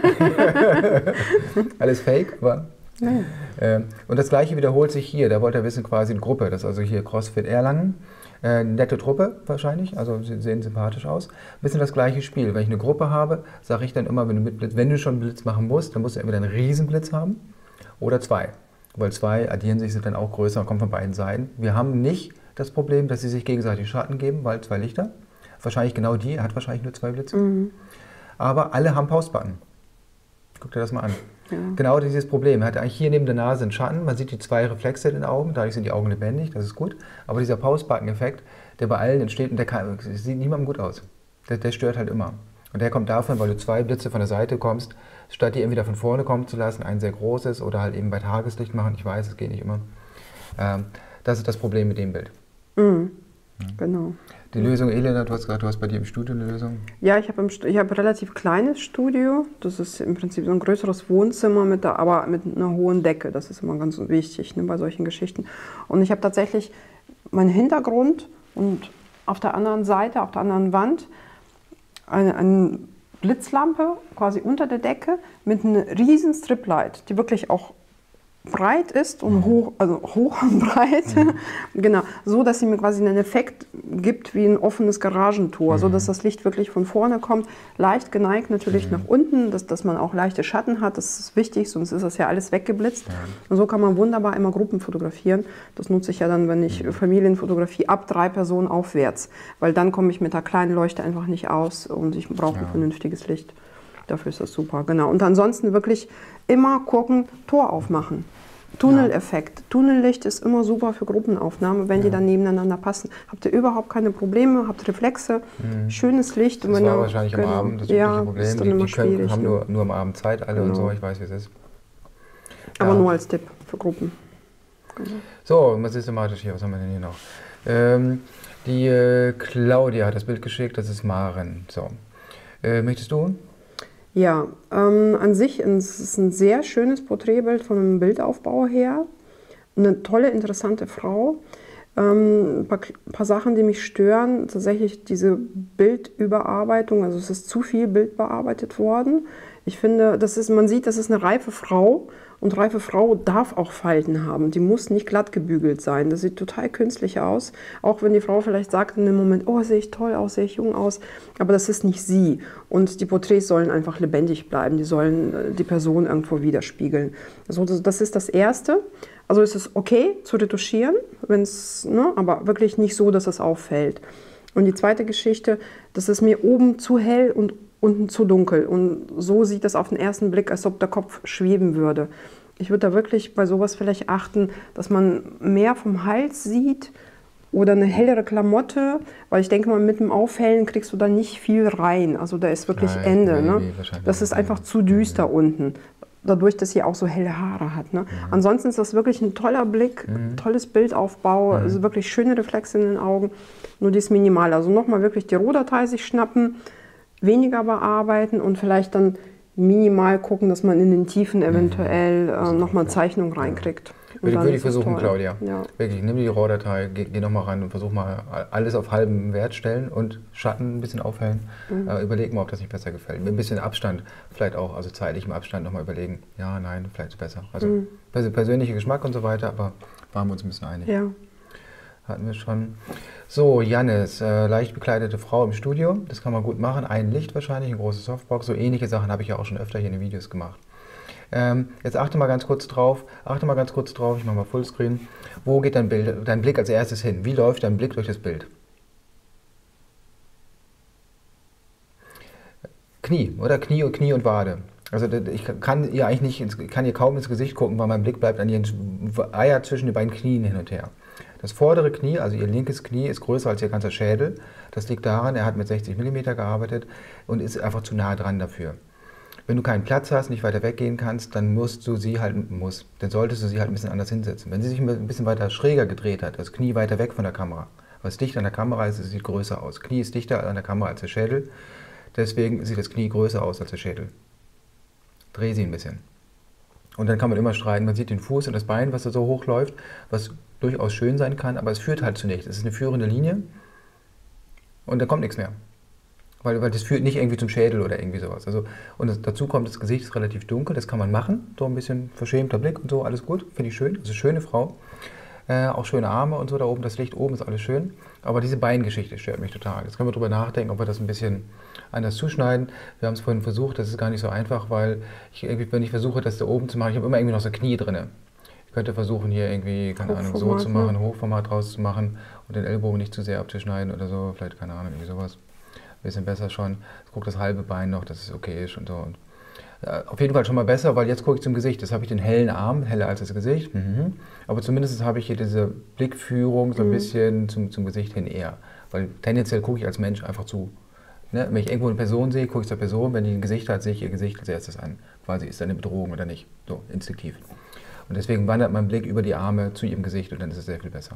Alles fake, aber... Ja. Äh, und das gleiche wiederholt sich hier. Da wollte er wissen, quasi eine Gruppe. Das ist also hier CrossFit Erlangen. Äh, nette Truppe wahrscheinlich, also sie sehen sympathisch aus. Ein bisschen das gleiche Spiel. Wenn ich eine Gruppe habe, sage ich dann immer, wenn du, mit Blitz, wenn du schon einen Blitz machen musst, dann musst du entweder einen Riesen-Blitz haben oder zwei. Weil zwei addieren sich, sind dann auch größer und kommen von beiden Seiten. Wir haben nicht das Problem, dass sie sich gegenseitig Schatten geben, weil zwei Lichter. Wahrscheinlich genau die, er hat wahrscheinlich nur zwei Blitze. Mhm. Aber alle haben Pause-Button. Guck dir das mal an. Ja. Genau dieses Problem. Er hat eigentlich hier neben der Nase einen Schatten, man sieht die zwei Reflexe in den Augen, dadurch sind die Augen lebendig, das ist gut. Aber dieser Pause-Button-Effekt, der bei allen entsteht, und der kann, sieht niemandem gut aus. Der, der stört halt immer. Und der kommt davon, weil du zwei Blitze von der Seite kommst, statt die entweder von vorne kommen zu lassen, ein sehr großes oder halt eben bei Tageslicht machen, ich weiß, es geht nicht immer. Ähm, das ist das Problem mit dem Bild. Mhm. Ja. Genau. Die Lösung, Elena, du hast gesagt, du hast bei dir im Studio eine Lösung? Ja, ich habe hab ein relativ kleines Studio. Das ist im Prinzip so ein größeres Wohnzimmer, mit der, aber mit einer hohen Decke. Das ist immer ganz wichtig, ne, bei solchen Geschichten. Und ich habe tatsächlich meinen Hintergrund und auf der anderen Seite, auf der anderen Wand, eine, eine Blitzlampe quasi unter der Decke mit einem riesen Striplight, die wirklich auch breit ist und hoch, also hoch und breit, mhm. genau, so dass sie mir quasi einen Effekt gibt wie ein offenes Garagentor, mhm. so dass das Licht wirklich von vorne kommt, leicht geneigt natürlich mhm. nach unten, dass, dass man auch leichte Schatten hat, das ist wichtig, sonst ist das ja alles weggeblitzt. Ja. Und so kann man wunderbar immer Gruppen fotografieren. Das nutze ich ja dann, wenn ich mhm. Familienfotografie ab drei Personen aufwärts, weil dann komme ich mit der kleinen Leuchte einfach nicht aus und ich brauche ja. ein vernünftiges Licht. Dafür ist das super, genau. Und ansonsten wirklich immer gucken, Tor aufmachen. Tunneleffekt. Ja. Tunnellicht ist immer super für Gruppenaufnahme, wenn ja. die dann nebeneinander passen. Habt ihr überhaupt keine Probleme, habt Reflexe, mhm. schönes Licht. Das und wenn war wahrscheinlich genau, am Abend das ja, Problem. Ist dann die immer die können, schwierig, haben ne? nur, nur am Abend Zeit alle genau. und so, ich weiß, wie es ist. Aber ja. nur als Tipp für Gruppen. Genau. So, mal systematisch hier, was haben wir denn hier noch? Ähm, die äh, Claudia hat das Bild geschickt, das ist Maren. So. Äh, möchtest du? Ja, ähm, an sich ist es ein sehr schönes Porträtbild von einem Bildaufbau her. Eine tolle, interessante Frau. Ähm, ein paar, paar Sachen, die mich stören, tatsächlich diese Bildüberarbeitung, also es ist zu viel Bild bearbeitet worden. Ich finde, das ist, man sieht, das ist eine reife Frau und reife Frau darf auch Falten haben. Die muss nicht glatt gebügelt sein. Das sieht total künstlich aus, auch wenn die Frau vielleicht sagt in dem Moment, oh, sehe ich toll aus, sehe ich jung aus, aber das ist nicht sie. Und die Porträts sollen einfach lebendig bleiben, die sollen die Person irgendwo widerspiegeln. Also das ist das Erste. Also es ist okay zu retuschieren, wenn's, ne, aber wirklich nicht so, dass es auffällt. Und die zweite Geschichte, das ist mir oben zu hell und unten zu dunkel. Und so sieht das auf den ersten Blick, als ob der Kopf schweben würde. Ich würde da wirklich bei sowas vielleicht achten, dass man mehr vom Hals sieht oder eine hellere Klamotte, weil ich denke mal, mit dem Aufhellen kriegst du da nicht viel rein. Also da ist wirklich Nein, Ende. Ne? Das ist einfach zu düster unten. Dadurch, dass sie auch so helle Haare hat. Ne? Mhm. Ansonsten ist das wirklich ein toller Blick, mhm. tolles Bildaufbau, mhm. also wirklich schöne Reflexe in den Augen. Nur die ist minimal. Also nochmal wirklich die Rohdatei sich schnappen, weniger bearbeiten und vielleicht dann minimal gucken, dass man in den Tiefen eventuell mhm. äh, nochmal Zeichnung reinkriegt. Würde, würde ich versuchen, Claudia. Ja. Wirklich, nimm die RAW-Datei, geh, geh nochmal ran und versuch mal alles auf halbem Wert stellen und Schatten ein bisschen aufhellen. Mhm. Äh, überleg mal, ob das nicht besser gefällt. Mit ein bisschen Abstand, vielleicht auch, also zeitlichem Abstand nochmal überlegen, ja, nein, vielleicht ist besser. Also mhm. persönlicher Geschmack und so weiter, aber waren wir uns ein bisschen einig. Ja. Hatten wir schon. So, Jannis, äh, leicht bekleidete Frau im Studio, das kann man gut machen. Ein Licht wahrscheinlich, eine große Softbox, so ähnliche Sachen habe ich ja auch schon öfter hier in den Videos gemacht. Ähm, jetzt achte mal ganz kurz drauf, achte mal ganz kurz drauf, ich mache mal Fullscreen. Wo geht dein, Bild, dein Blick als erstes hin? Wie läuft dein Blick durch das Bild? Knie, oder? Knie und Knie und Wade. Also ich kann ihr eigentlich nicht, ins, kann ihr kaum ins Gesicht gucken, weil mein Blick bleibt an ihren Eier zwischen den beiden Knien hin und her. Das vordere Knie, also ihr linkes Knie, ist größer als ihr ganzer Schädel. Das liegt daran, er hat mit sechzig Millimeter gearbeitet und ist einfach zu nah dran dafür. Wenn du keinen Platz hast, nicht weiter weggehen kannst, dann musst du sie halt, muss, dann solltest du sie halt ein bisschen anders hinsetzen. Wenn sie sich ein bisschen weiter schräger gedreht hat, das Knie weiter weg von der Kamera, was dicht an der Kamera ist, es sieht größer aus. Knie ist dichter an der Kamera als der Schädel, deswegen sieht das Knie größer aus als der Schädel. Dreh sie ein bisschen. Und dann kann man immer streiten, man sieht den Fuß und das Bein, was da so hoch läuft, was durchaus schön sein kann, aber es führt halt zu nichts. Es ist eine führende Linie und da kommt nichts mehr. Weil, weil das führt nicht irgendwie zum Schädel oder irgendwie sowas. Also, und das, dazu kommt, das Gesicht ist relativ dunkel, das kann man machen. So ein bisschen verschämter Blick und so, alles gut, finde ich schön. Also schöne Frau, äh, auch schöne Arme und so da oben, das Licht oben ist alles schön. Aber diese Beingeschichte stört mich total. Jetzt können wir drüber nachdenken, ob wir das ein bisschen anders zuschneiden. Wir haben es vorhin versucht, das ist gar nicht so einfach, weil ich irgendwie, wenn ich versuche, das da oben zu machen, ich habe immer irgendwie noch so Knie drin. Ich könnte versuchen, hier irgendwie, keine Ahnung, so zu machen, Hochformat draus zu machen und den Ellbogen nicht zu sehr abzuschneiden oder so, vielleicht, keine Ahnung, irgendwie sowas. Ein bisschen besser schon. Jetzt guck das halbe Bein noch, dass es okay ist und so. Und, äh, auf jeden Fall schon mal besser, weil jetzt gucke ich zum Gesicht. Jetzt habe ich den hellen Arm, heller als das Gesicht. Mhm. Aber zumindest habe ich hier diese Blickführung so ein mhm. bisschen zum, zum Gesicht hin eher. Weil tendenziell gucke ich als Mensch einfach zu. Ne? Wenn ich irgendwo eine Person sehe, gucke ich zur Person. Wenn die ein Gesicht hat, sehe ich ihr Gesicht als erstes an. Quasi ist da eine Bedrohung oder nicht. So, instinktiv. Und deswegen wandert mein Blick über die Arme zu ihrem Gesicht und dann ist es sehr viel besser.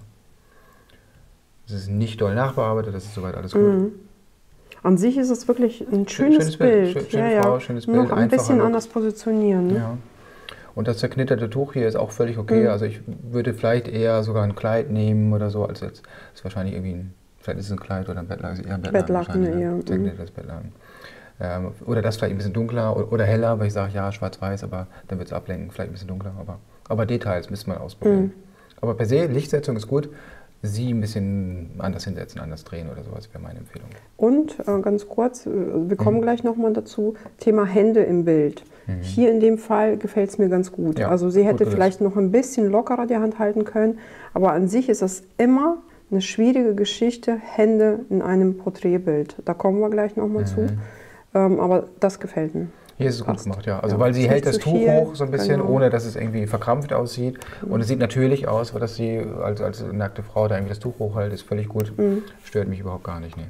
Es ist nicht doll nachbearbeitet, das ist soweit alles gut. Mhm. An sich ist es wirklich ein schönes, schönes Bild. Bild. Schöne ja, Frau, ja. schönes Bild. Noch ein bisschen Look. Anders positionieren. Ne? Ja. Und das zerknitterte Tuch hier ist auch völlig okay. Mhm. Also ich würde vielleicht eher sogar ein Kleid nehmen oder so, als jetzt. Das ist wahrscheinlich irgendwie ein, vielleicht ist es ein Kleid oder ein Bettlaken. Eher ein Bettlaken, Bettlaken wahrscheinlich, ja. Ne? Zerknittertes Bettlaken. Ähm, oder das vielleicht ein bisschen dunkler oder, oder heller, weil ich sage, ja, schwarz-weiß, aber dann wird es ablenken. Vielleicht ein bisschen dunkler, aber, Aber Details müsste man ausprobieren. Mhm. Aber per se, Lichtsetzung ist gut. Sie ein bisschen anders hinsetzen, anders drehen oder sowas wäre meine Empfehlung. Und äh, ganz kurz, wir kommen mhm. gleich nochmal dazu, Thema Hände im Bild. Mhm. Hier in dem Fall gefällt es mir ganz gut. Ja, also sie hätte vielleicht noch ein bisschen lockerer die Hand halten können, aber an sich ist das immer eine schwierige Geschichte, Hände in einem Porträtbild. Da kommen wir gleich nochmal mhm. zu. Ähm, aber das gefällt mir. Hier ist es gut gemacht, ja. Also ja, weil sie hält das Tuch hoch so ein bisschen, genau. ohne dass es irgendwie verkrampft aussieht. Mhm. Und es sieht natürlich aus, weil dass sie als, als nackte Frau da irgendwie das Tuch hochhält, ist völlig gut. Mhm. Stört mich überhaupt gar nicht. Nee.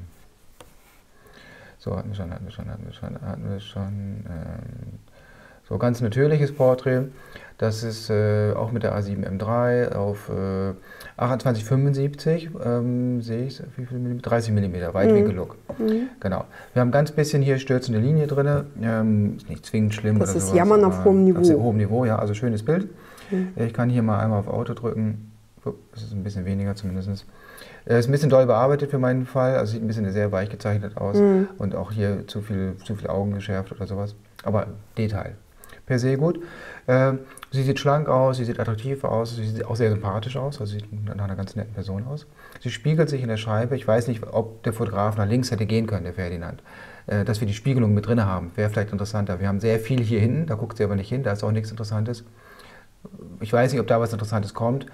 So, hatten wir schon, hatten wir schon, hatten wir schon, hatten wir schon. Ähm, so, ganz natürliches Porträt. Das ist äh, auch mit der A sieben M drei auf äh, achtundzwanzig fünfundsiebzig, ähm, sehe ich, wie viel Millimeter? dreißig Millimeter, Weitwinkel-Look. Mhm. Genau. Wir haben ganz bisschen hier stürzende Linie drin, ähm, ist nicht zwingend schlimm das oder so. Das ist Jammern auf hohem Niveau. Auf hohem Niveau, ja, also schönes Bild. Mhm. Ich kann hier mal einmal auf Auto drücken, das ist ein bisschen weniger zumindest. Es ist ein bisschen doll bearbeitet für meinen Fall, also sieht ein bisschen sehr weich gezeichnet aus mhm. und auch hier zu viel, zu viel Augen geschärft oder sowas, aber Detail. Per se gut. Äh, sie sieht schlank aus, sie sieht attraktiv aus, sie sieht auch sehr sympathisch aus, also sieht nach einer ganz netten Person aus. Sie spiegelt sich in der Scheibe. Ich weiß nicht, ob der Fotograf nach links hätte gehen können, der Ferdinand. Äh, dass wir die Spiegelung mit drin haben, wäre vielleicht interessanter. Wir haben sehr viel hier hinten, da guckt sie aber nicht hin, da ist auch nichts Interessantes. Ich weiß nicht, ob da was Interessantes kommt.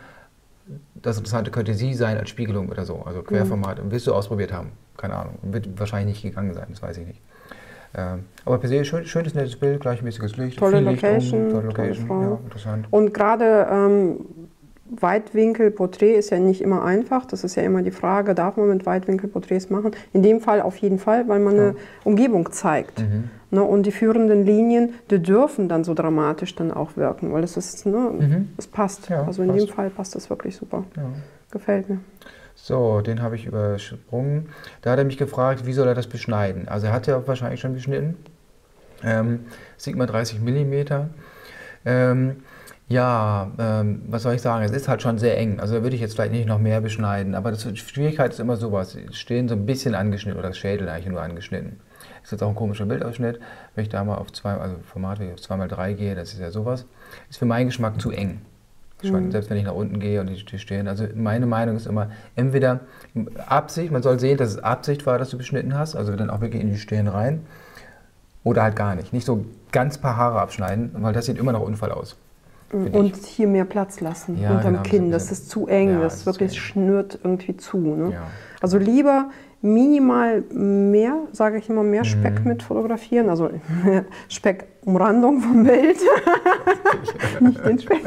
Das Interessante könnte sie sein als Spiegelung oder so, also Querformat. Mhm. Willst du ausprobiert haben? Keine Ahnung. Wird wahrscheinlich nicht gegangen sein, das weiß ich nicht. Ähm, aber per se schön, schönes, nettes Bild, gleichmäßiges Licht, tolle viel Location, Licht um, tolle Location, tolle Frau. Ja, interessant. Und gerade ähm, Weitwinkelporträt ist ja nicht immer einfach, das ist ja immer die Frage, darf man mit Weitwinkelporträts machen? In dem Fall auf jeden Fall, weil man ja. eine Umgebung zeigt. Mhm. Ne, und die führenden Linien, die dürfen dann so dramatisch dann auch wirken, weil es ist, ne, mhm. es passt. Ja, also in passt. dem Fall passt das wirklich super. Ja. Gefällt mir. So, den habe ich übersprungen. Da hat er mich gefragt, wie soll er das beschneiden? Also er hat ja wahrscheinlich schon beschnitten. Ähm, Sigma dreißig Millimeter. Ähm, ja, ähm, was soll ich sagen? Es ist halt schon sehr eng. Also da würde ich jetzt vielleicht nicht noch mehr beschneiden. Aber die Schwierigkeit ist immer sowas. Sie stehen so ein bisschen angeschnitten oder das Schädel eigentlich nur angeschnitten. Ist jetzt auch ein komischer Bildausschnitt. Wenn ich da mal auf zwei, also Format, wenn ich auf zwei mal drei gehe, das ist ja sowas. Ist für meinen Geschmack zu eng. Mhm. Selbst wenn ich nach unten gehe und die, die stehen. Also meine Meinung ist immer, entweder Absicht, man soll sehen, dass es Absicht war, dass du beschnitten hast, also dann auch wirklich in die Stirn rein, oder halt gar nicht. Nicht so ganz paar Haare abschneiden, weil das sieht immer noch Unfall aus. Und ich. hier mehr Platz lassen ja, unterm genau, Kinn, das ist zu eng, ja, das, das wirklich schnürt irgendwie zu. Ne? Ja. Also lieber minimal mehr, sage ich immer, mehr Speck mhm. mit fotografieren, also Speckumrandung vom Bild, nicht den Speck.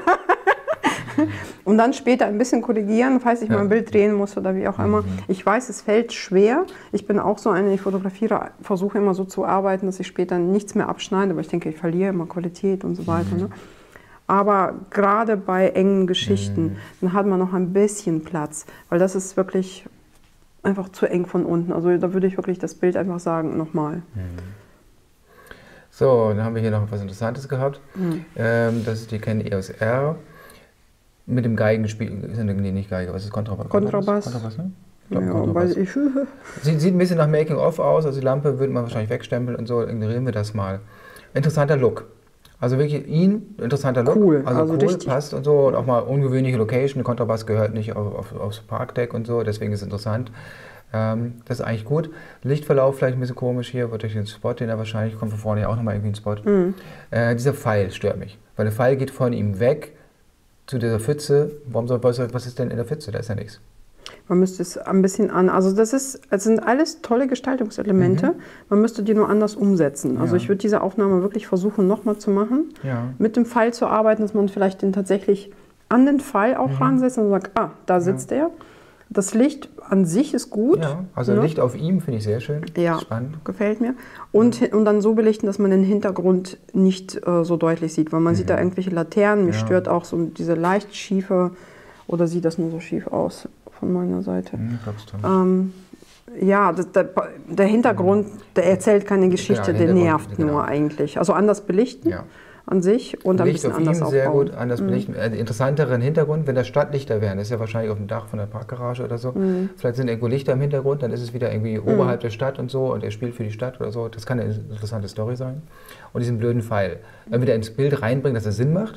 Und dann später ein bisschen korrigieren, falls ich ja. mal ein Bild drehen muss oder wie auch immer. Mhm. Ich weiß, es fällt schwer. Ich bin auch so eine, ich fotografiere, versuche immer so zu arbeiten, dass ich später nichts mehr abschneide, aber ich denke, ich verliere immer Qualität und so weiter. Mhm. Ne? Aber gerade bei engen Geschichten, mhm. dann hat man noch ein bisschen Platz, weil das ist wirklich einfach zu eng von unten. Also da würde ich wirklich das Bild einfach sagen, nochmal. Mhm. So, dann haben wir hier noch was Interessantes gehabt. Mhm. Ähm, das ist die Canon E O S R. Mit dem Geigenspiel, ist nee, nicht Geige, was ist Kontrabass? Kontrabass. Kontrabass, ne? Ich glaub, ja, Kontrabass. Ich sieht, sieht ein bisschen nach Making-of aus, also die Lampe würde man wahrscheinlich wegstempeln und so, ignorieren wir das mal. Interessanter Look. Also wirklich ihn, interessanter Look. Cool, also, also cool, richtig. Passt und so. Und auch mal ungewöhnliche Location, Kontrabass gehört nicht auf, auf, aufs Parkdeck und so, deswegen ist es interessant. Ähm, das ist eigentlich gut. Lichtverlauf vielleicht ein bisschen komisch hier, wird durch den Spot, den er wahrscheinlich, kommt von vorne ja auch nochmal irgendwie ein Spot. Mhm. Äh, dieser Pfeil stört mich, weil der Pfeil geht von ihm weg zu dieser Pfütze. Warum soll, was, was ist denn in der Pfütze? Da ist ja nichts. Man müsste es ein bisschen an, also das ist, das sind alles tolle Gestaltungselemente, mhm. man müsste die nur anders umsetzen. Also ja. ich würde diese Aufnahme wirklich versuchen nochmal zu machen, ja. mit dem Pfeil zu arbeiten, dass man vielleicht den tatsächlich an den Pfeil auch mhm. ransetzt und sagt, ah, da sitzt ja. er. Das Licht an sich ist gut. Ja, also ne? Licht auf ihm finde ich sehr schön. Ja, spannend. Gefällt mir. Und, ja. und dann so belichten, dass man den Hintergrund nicht äh, so deutlich sieht, weil man mhm. sieht da irgendwelche Laternen. Mich ja. stört auch so diese leicht schiefe, oder sieht das nur so schief aus von meiner Seite. Mhm, ähm, ja, das, der, der Hintergrund, der erzählt keine Geschichte, ja, der nervt genau. nur eigentlich. Also anders belichten. Ja. An sich und ein Licht bisschen auf anders ihm aufbauen. Sehr gut, anders mhm. belichten. Äh, interessanteren Hintergrund, wenn das Stadtlichter wären, das ist ja wahrscheinlich auf dem Dach von der Parkgarage oder so. Mhm. Vielleicht sind irgendwo Lichter im Hintergrund, dann ist es wieder irgendwie mhm. oberhalb der Stadt und so und er spielt für die Stadt oder so. Das kann eine interessante Story sein. Und diesen blöden Pfeil. Entweder ins Bild reinbringen, dass er Sinn macht,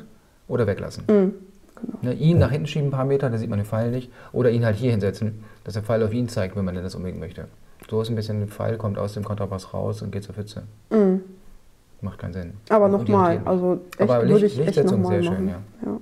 oder weglassen. Mhm. Genau. Ne, ihn nach hinten schieben ein paar Meter, da sieht man den Pfeil nicht. Oder ihn halt hier hinsetzen, dass der Pfeil auf ihn zeigt, wenn man denn das unbedingt möchte. So ist ein bisschen, der Pfeil kommt aus dem Kontrabass raus und geht zur Pfütze. Mhm. Macht keinen Sinn. Aber nochmal, also echt, Aber würde Licht, ich echt Lichtsetzung nochmal sehr machen. schön, ja. Ja.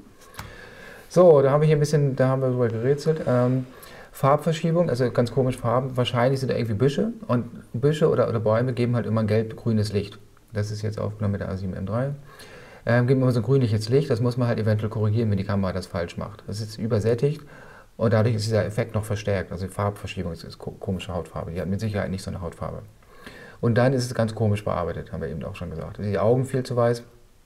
So, da haben wir hier ein bisschen, da haben wir drüber gerätselt. Ähm, Farbverschiebung, also ganz komisch Farben. Wahrscheinlich sind da irgendwie Büsche und Büsche oder, oder Bäume geben halt immer ein gelb-grünes Licht. Das ist jetzt aufgenommen mit der A sieben M drei. Ähm, geben immer so ein grünliches Licht, das muss man halt eventuell korrigieren, wenn die Kamera das falsch macht. Das ist übersättigt und dadurch ist dieser Effekt noch verstärkt. Also die Farbverschiebung ist, ist komische Hautfarbe. Die hat mit Sicherheit nicht so eine Hautfarbe. Und dann ist es ganz komisch bearbeitet, haben wir eben auch schon gesagt. Die Augen viel zu weiß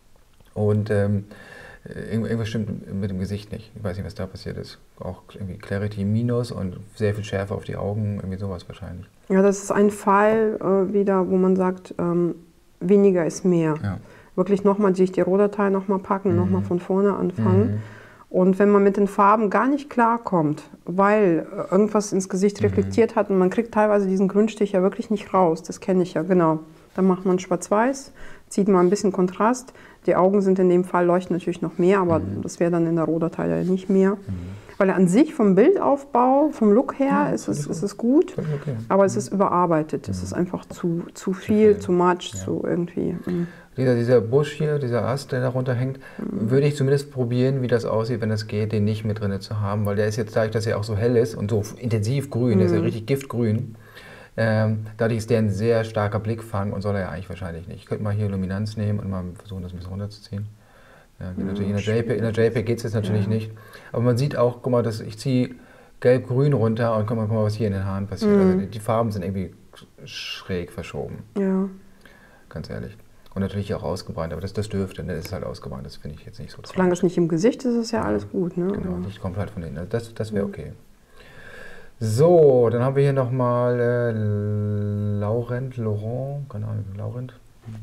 und ähm, irgendwas stimmt mit dem Gesicht nicht. Ich weiß nicht, was da passiert ist. Auch irgendwie Clarity minus und sehr viel Schärfe auf die Augen, irgendwie sowas wahrscheinlich. Ja, das ist ein Fall äh, wieder, wo man sagt, ähm, weniger ist mehr. Ja. Wirklich nochmal sich die Rohdatei nochmal packen, Mhm. nochmal von vorne anfangen. Mhm. Und wenn man mit den Farben gar nicht klarkommt, weil äh, irgendwas ins Gesicht reflektiert hat und man kriegt teilweise diesen Grünstich ja wirklich nicht raus, das kenne ich ja, genau. Dann macht man schwarz-weiß, zieht mal ein bisschen Kontrast. Die Augen sind in dem Fall, leuchten natürlich noch mehr, aber Mhm. das wäre dann in der Rohdatei ja nicht mehr. Mhm. Weil an sich vom Bildaufbau, vom Look her, Ja, ist, es, völlig ist es gut, Völlig okay. aber es ist überarbeitet. Es Mhm. ist einfach zu, zu viel, viel. zu much, Ja. zu irgendwie. mm. Dieser, dieser Busch hier, dieser Ast, der darunter hängt, würde ich zumindest probieren, wie das aussieht, wenn es geht, den nicht mit drin zu haben, weil der ist jetzt, dadurch, dass er auch so hell ist und so intensiv grün, der ist ja richtig giftgrün, ähm, dadurch ist der ein sehr starker Blickfang und soll er ja eigentlich wahrscheinlich nicht. Ich könnte mal hier Luminanz nehmen und mal versuchen, das ein bisschen runterzuziehen. Ja, geht natürlich in der JPEG, in der JPEG geht es jetzt natürlich Ja. nicht, aber man sieht auch, guck mal, dass ich ziehe gelb-grün runter und guck mal, guck mal, was hier in den Haaren passiert. Mhm. Also die, die Farben sind irgendwie schräg verschoben, Ja. ganz ehrlich. Und natürlich auch ausgebrannt, aber das, das dürfte, ne? Das ist halt ausgebrannt, das finde ich jetzt nicht so Solange tragisch. es nicht im Gesicht ist, ist ja alles gut. Ne? Genau, Aber- Licht kommt halt von innen, also das, das wäre okay. So, dann haben wir hier nochmal äh, Laurent, Laurent, keine Ahnung, Laurent?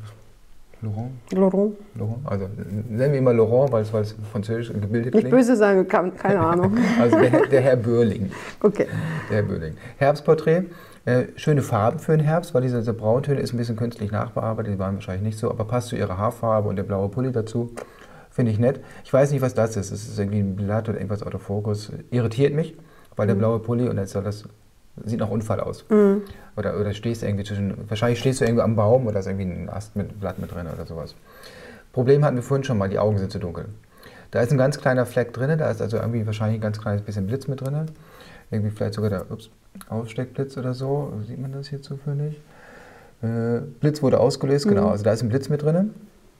Laurent? Laurent. Laurent? Also nennen wir ihn mal Laurent, weil es, weil es französisch gebildet Nicht klingt. böse sein, kann- keine Ahnung. Also der, Herr- der Herr Böhrling. Okay. Der Herr Böhrling. Herbstporträt. Äh, schöne Farben für den Herbst, weil diese, diese Brauntöne ist ein bisschen künstlich nachbearbeitet, die waren wahrscheinlich nicht so, aber passt zu ihrer Haarfarbe und der blaue Pulli dazu. Finde ich nett. Ich weiß nicht, was das ist. Es ist irgendwie ein Blatt oder irgendwas Autofokus. Irritiert mich, weil der blaue Pulli und jetzt soll das sieht nach Unfall aus. Mhm. Oder, oder stehst du irgendwie zwischen, wahrscheinlich stehst du irgendwo am Baum oder ist irgendwie ein Ast mit Blatt mit drin oder sowas. Problem hatten wir vorhin schon mal, die Augen sind zu dunkel. Da ist ein ganz kleiner Fleck drin, da ist also irgendwie wahrscheinlich ein ganz kleines bisschen Blitz mit drin. Irgendwie vielleicht sogar der ups, Aufsteckblitz oder so. Sieht man das hier zufällig? Äh, Blitz wurde ausgelöst, Mhm. genau. Also da ist ein Blitz mit drin.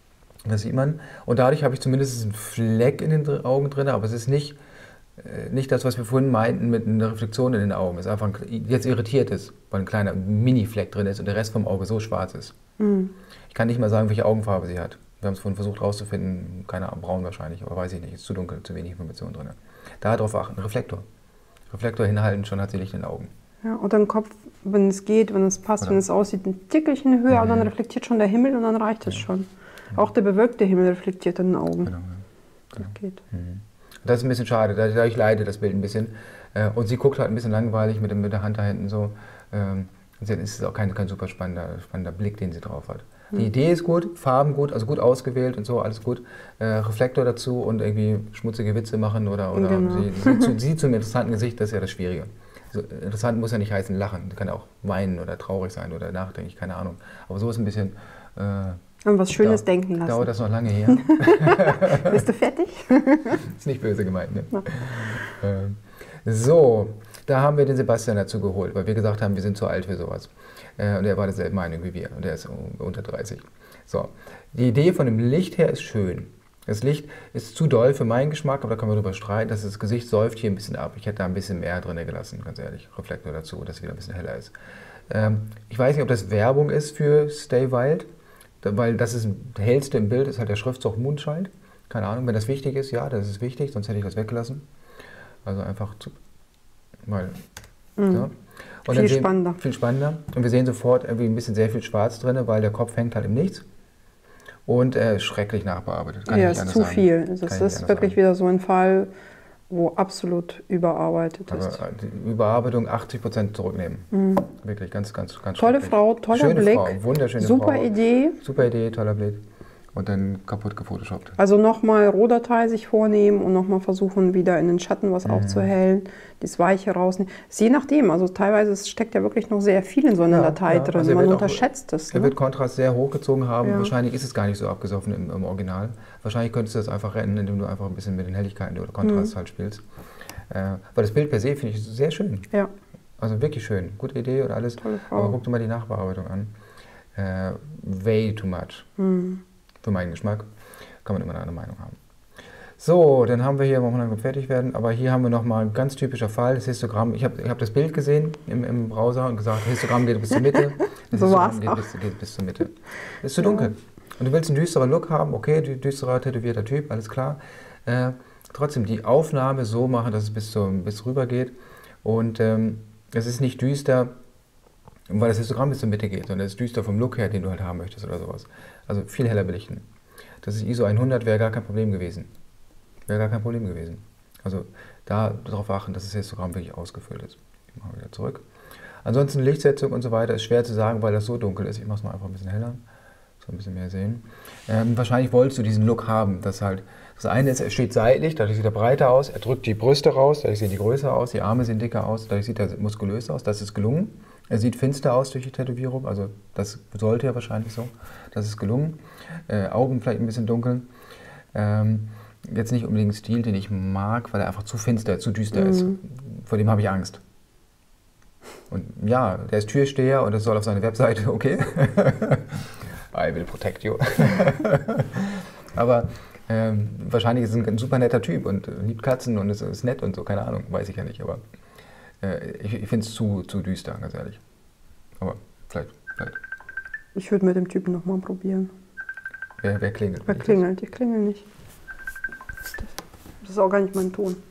Das sieht man. Und dadurch habe ich zumindest einen Fleck in den Dr- Augen drin, aber es ist nicht, äh, nicht das, was wir vorhin meinten mit einer Reflexion in den Augen. Es ist einfach ein, jetzt irritiert ist, weil ein kleiner Mini-Fleck drin ist und der Rest vom Auge so schwarz ist. Mhm. Ich kann nicht mal sagen, welche Augenfarbe sie hat. Wir haben es vorhin versucht rauszufinden, keine Ahnung, braun wahrscheinlich, aber weiß ich nicht, ist zu dunkel, zu wenig Information drin. Da darauf achten, Reflektor. Reflektor hinhalten, schon hat sie Licht in den Augen. Ja, und den Kopf, wenn es geht, wenn es passt, Oder? wenn es aussieht, ein Tickelchen höher, Mhm. und dann reflektiert schon der Himmel und dann reicht es schon. Auch der bewölkte Himmel reflektiert in den Augen. Genau, ja. Das geht. Mhm. Das ist ein bisschen schade, dadurch leidet das Bild ein bisschen. Äh, Und sie guckt halt ein bisschen langweilig mit, dem, mit der Hand da hinten so. Ähm, und dann ist es auch kein, kein super spannender, spannender Blick, den sie drauf hat. Die Idee ist gut, Farben gut, also gut ausgewählt und so, alles gut. Äh, Reflektor dazu und irgendwie schmutzige Witze machen oder, oder Genau. sie, sie, zu, sie zum interessanten Gesicht, das ist ja das Schwierige. So, interessant muss ja nicht heißen lachen, kann ja auch weinen oder traurig sein oder nachdenklich, keine Ahnung. Aber so ist ein bisschen... Äh, Und was Schönes Dauert- denken lassen. Dauert das noch lange her? Bist du fertig? Ist nicht böse gemeint, ne? Ähm, so, da haben wir den Sebastian dazu geholt, weil wir gesagt haben, wir sind zu alt für sowas. Äh, und er war derselben Meinung wie wir und er ist unter dreißig. So, die Idee von dem Licht her ist schön. Das Licht ist zu doll für meinen Geschmack, aber da können wir drüber streiten, dass das Gesicht säuft hier ein bisschen ab. Ich hätte da ein bisschen mehr drin gelassen, ganz ehrlich. Reflektor dazu, dass es wieder ein bisschen heller ist. Ähm, ich weiß nicht, ob das Werbung ist für Stay Wild, da- weil das ist das hellste im Bild, ist halt der Schriftzug Moonchild. Keine Ahnung, wenn das wichtig ist, ja, das ist wichtig, sonst hätte ich das weggelassen. Also einfach, zu, weil, Mhm. ja. Und Viel dann sehen- spannender. Viel spannender. Und wir sehen sofort irgendwie ein bisschen sehr viel Schwarz drin, weil der Kopf hängt halt im Nichts. Und äh, schrecklich nachbearbeitet. Kann ich Ja, nicht ist anders zu sagen. viel. Kann Das ich nicht ist anders wirklich sagen. wieder so ein Fall, wo absolut überarbeitet Aber ist. äh, die Überarbeitung achtzig Prozent zurücknehmen. Mhm. Wirklich ganz, ganz, ganz Tolle schrecklich. Frau, toller Schöne Blick, Frau, wunderschöne super Frau. Idee. Super Idee, toller Blick. und dann kaputt gefotoshoppt. Also nochmal Rohdatei sich vornehmen und nochmal versuchen, wieder in den Schatten was mhm. aufzuhellen, das Weiche rausnehmen. Je nachdem, also teilweise steckt ja wirklich noch sehr viel in so einer ja, Datei ja. drin. Also man unterschätzt es. Er ne? wird Kontrast sehr hochgezogen haben. Ja. Wahrscheinlich ist es gar nicht so abgesoffen im, im Original. Wahrscheinlich könntest du das einfach retten, indem du einfach ein bisschen mit den Helligkeiten oder Kontrast mhm. halt spielst. Äh, weil das Bild per se finde ich sehr schön. Ja. Also wirklich schön. Gute Idee und alles. Aber guck dir mal die Nachbearbeitung an. Äh, way too much. Mhm. Für meinen Geschmack. Kann man immer eine Meinung haben. So, dann haben wir hier, wollen wir langsam fertig werden, aber hier haben wir nochmal ein ganz typischer Fall, das Histogramm. Ich habe ich hab das Bild gesehen im, im Browser und gesagt, Histogramm geht bis zur Mitte. Das so war es geht, bis, geht bis zur Mitte. Ist zu dunkel. Und du willst einen düsteren Look haben, okay, düsterer, tätowierter Typ, alles klar. Äh, trotzdem die Aufnahme so machen, dass es bis, zum, bis rüber geht. Und ähm, es ist nicht düster, weil das Histogramm bis zur Mitte geht, sondern es ist düster vom Look her, den du halt haben möchtest oder sowas. Also viel heller belichten. Das ist I S O hundert, wäre gar kein Problem gewesen. Wäre gar kein Problem gewesen. Also da darauf achten, dass das Histogramm wirklich ausgefüllt ist. Ich mache wieder zurück. Ansonsten Lichtsetzung und so weiter ist schwer zu sagen, weil das so dunkel ist. Ich mache es mal einfach ein bisschen heller, so ein bisschen mehr sehen. Ähm, wahrscheinlich wolltest du diesen Look haben, dass halt das eine ist, er steht seitlich, dadurch sieht er breiter aus, er drückt die Brüste raus, dadurch sehen die größer aus, die Arme sehen dicker aus, dadurch sieht er muskulös aus. Das ist gelungen. Er sieht finster aus durch die Tätowierung, also das sollte ja wahrscheinlich so. Das ist gelungen. Äh, Augen vielleicht ein bisschen dunkel. Ähm, jetzt nicht unbedingt ein Stil, den ich mag, weil er einfach zu finster, zu düster mhm. ist. Vor dem habe ich Angst. Und ja, der ist Türsteher und das soll auf seine Webseite, okay. I will protect you. Aber ähm, wahrscheinlich ist er ein super netter Typ und äh, liebt Katzen und ist, ist nett und so, keine Ahnung, weiß ich ja nicht, aber äh, ich, ich finde es zu, zu düster, ganz ehrlich. Aber vielleicht, vielleicht. Ich würde mit dem Typen nochmal probieren. Wer, wer klingelt? Wer klingelt? Ich klingel nicht. Das ist auch gar nicht mein Ton.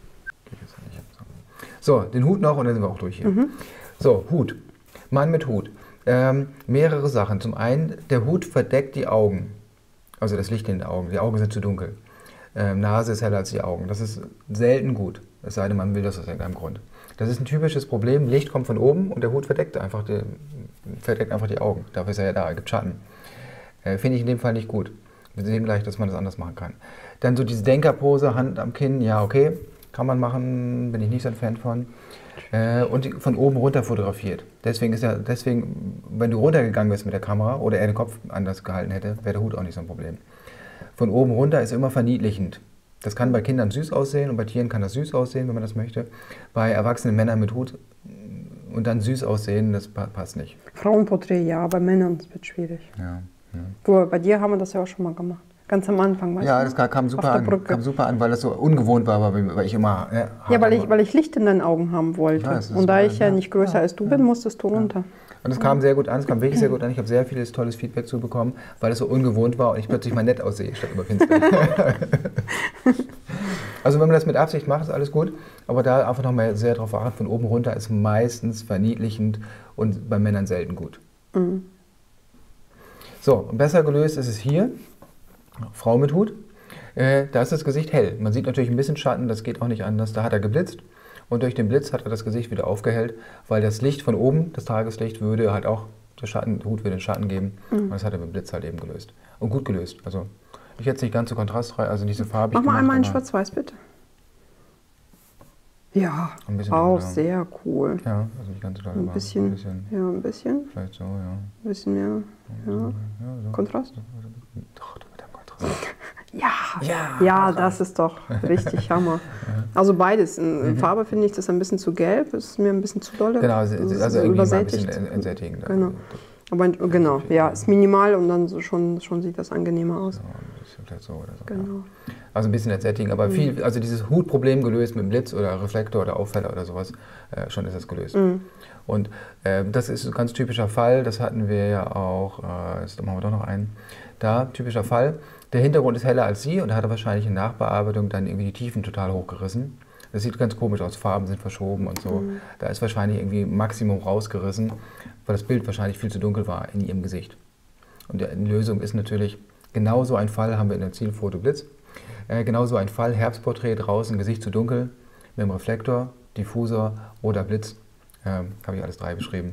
So, den Hut noch und dann sind wir auch durch hier. Mhm. So, Hut. Mann mit Hut. Ähm, mehrere Sachen. Zum einen, der Hut verdeckt die Augen. Also das Licht in den Augen. Die Augen sind zu dunkel. Ähm, Nase ist heller als die Augen. Das ist selten gut. Es sei denn, man will das aus irgendeinem Grund. Das ist ein typisches Problem. Licht kommt von oben und der Hut verdeckt einfach die, verdeckt einfach die Augen. Dafür ist er ja da, er gibt Schatten. Äh, Finde ich in dem Fall nicht gut. Wir sehen gleich, dass man das anders machen kann. Dann so diese Denkerpose, Hand am Kinn, ja okay, kann man machen, bin ich nicht so ein Fan von. Äh, und die, von oben runter fotografiert. Deswegen ist ja, deswegen, wenn du runtergegangen bist mit der Kamera oder er den Kopf anders gehalten hätte, wäre der Hut auch nicht so ein Problem. Von oben runter ist immer verniedlichend. Das kann bei Kindern süß aussehen und bei Tieren kann das süß aussehen, wenn man das möchte. Bei erwachsenen Männern mit Hut und dann süß aussehen, das passt nicht. Frauenporträt, ja, bei Männern wird es schwierig. Ja, ja. Du, bei dir haben wir das ja auch schon mal gemacht. Ganz am Anfang, weißt ja, du? das kam super an, kam super an, weil das so ungewohnt war, weil ich immer... Ja, ja weil, ich, weil ich Licht in deinen Augen haben wollte. Ja, und da ich ja, ja nicht größer ja, als du ja. bin, musstest du runter. Und es kam sehr gut an, es kam wirklich sehr gut an. Ich habe sehr vieles tolles Feedback zu bekommen, weil es so ungewohnt war und ich plötzlich mal nett aussehe, statt immer finster. Also wenn man das mit Absicht macht, ist alles gut, aber da einfach nochmal sehr drauf achten, von oben runter ist meistens verniedlichend und bei Männern selten gut. Mhm. So, und besser gelöst ist es hier. Frau mit Hut, äh, da ist das Gesicht hell. Man sieht natürlich ein bisschen Schatten, das geht auch nicht anders. Da hat er geblitzt und durch den Blitz hat er das Gesicht wieder aufgehellt, weil das Licht von oben, das Tageslicht, würde halt auch, der Schatten, der Hut würde den Schatten geben. Mhm. Und das hat er mit dem Blitz halt eben gelöst. Und gut gelöst. Also ich hätte es nicht ganz so kontrastfrei, also nicht so farbig Mach mal gemacht, einmal in Schwarz-Weiß, bitte. Ja, auch sehr cool. Ja, also nicht ganz so doll, ein bisschen, ein bisschen. Ja, ein bisschen. Vielleicht so, ja. Ein bisschen mehr, ja. ja so. Kontrast? Doch, mit dem Kontrast. Ja, ja, ja, das ist doch richtig Hammer. Also beides. In mhm. Farbe finde ich das ein bisschen zu gelb, ist mir ein bisschen zu doll. Genau, also, also irgendwie mal ein bisschen entsättigend. Genau. Aber genau, ja, ist minimal und dann so schon, schon sieht das angenehmer aus. So, ein bisschen vielleicht so oder so. Genau. Ja. Also ein bisschen entsättigen, aber mhm. viel, also dieses Hutproblem gelöst mit Blitz oder Reflektor oder Auffäller oder sowas, äh, schon ist das gelöst. Mhm. Und äh, das ist ein ganz typischer Fall, das hatten wir ja auch, äh, jetzt machen wir doch noch einen, da, typischer Fall, der Hintergrund ist heller als sie und hat wahrscheinlich in Nachbearbeitung dann irgendwie die Tiefen total hochgerissen. Das sieht ganz komisch aus, Farben sind verschoben und so. Mhm. Da ist wahrscheinlich irgendwie Maximum rausgerissen, weil das Bild wahrscheinlich viel zu dunkel war in ihrem Gesicht. Und die Lösung ist natürlich, genau so ein Fall haben wir in der Zielfoto Blitz. Äh, genau so ein Fall, Herbstporträt draußen, Gesicht zu dunkel, mit dem Reflektor, Diffusor oder Blitz. Ähm, habe ich alles drei beschrieben.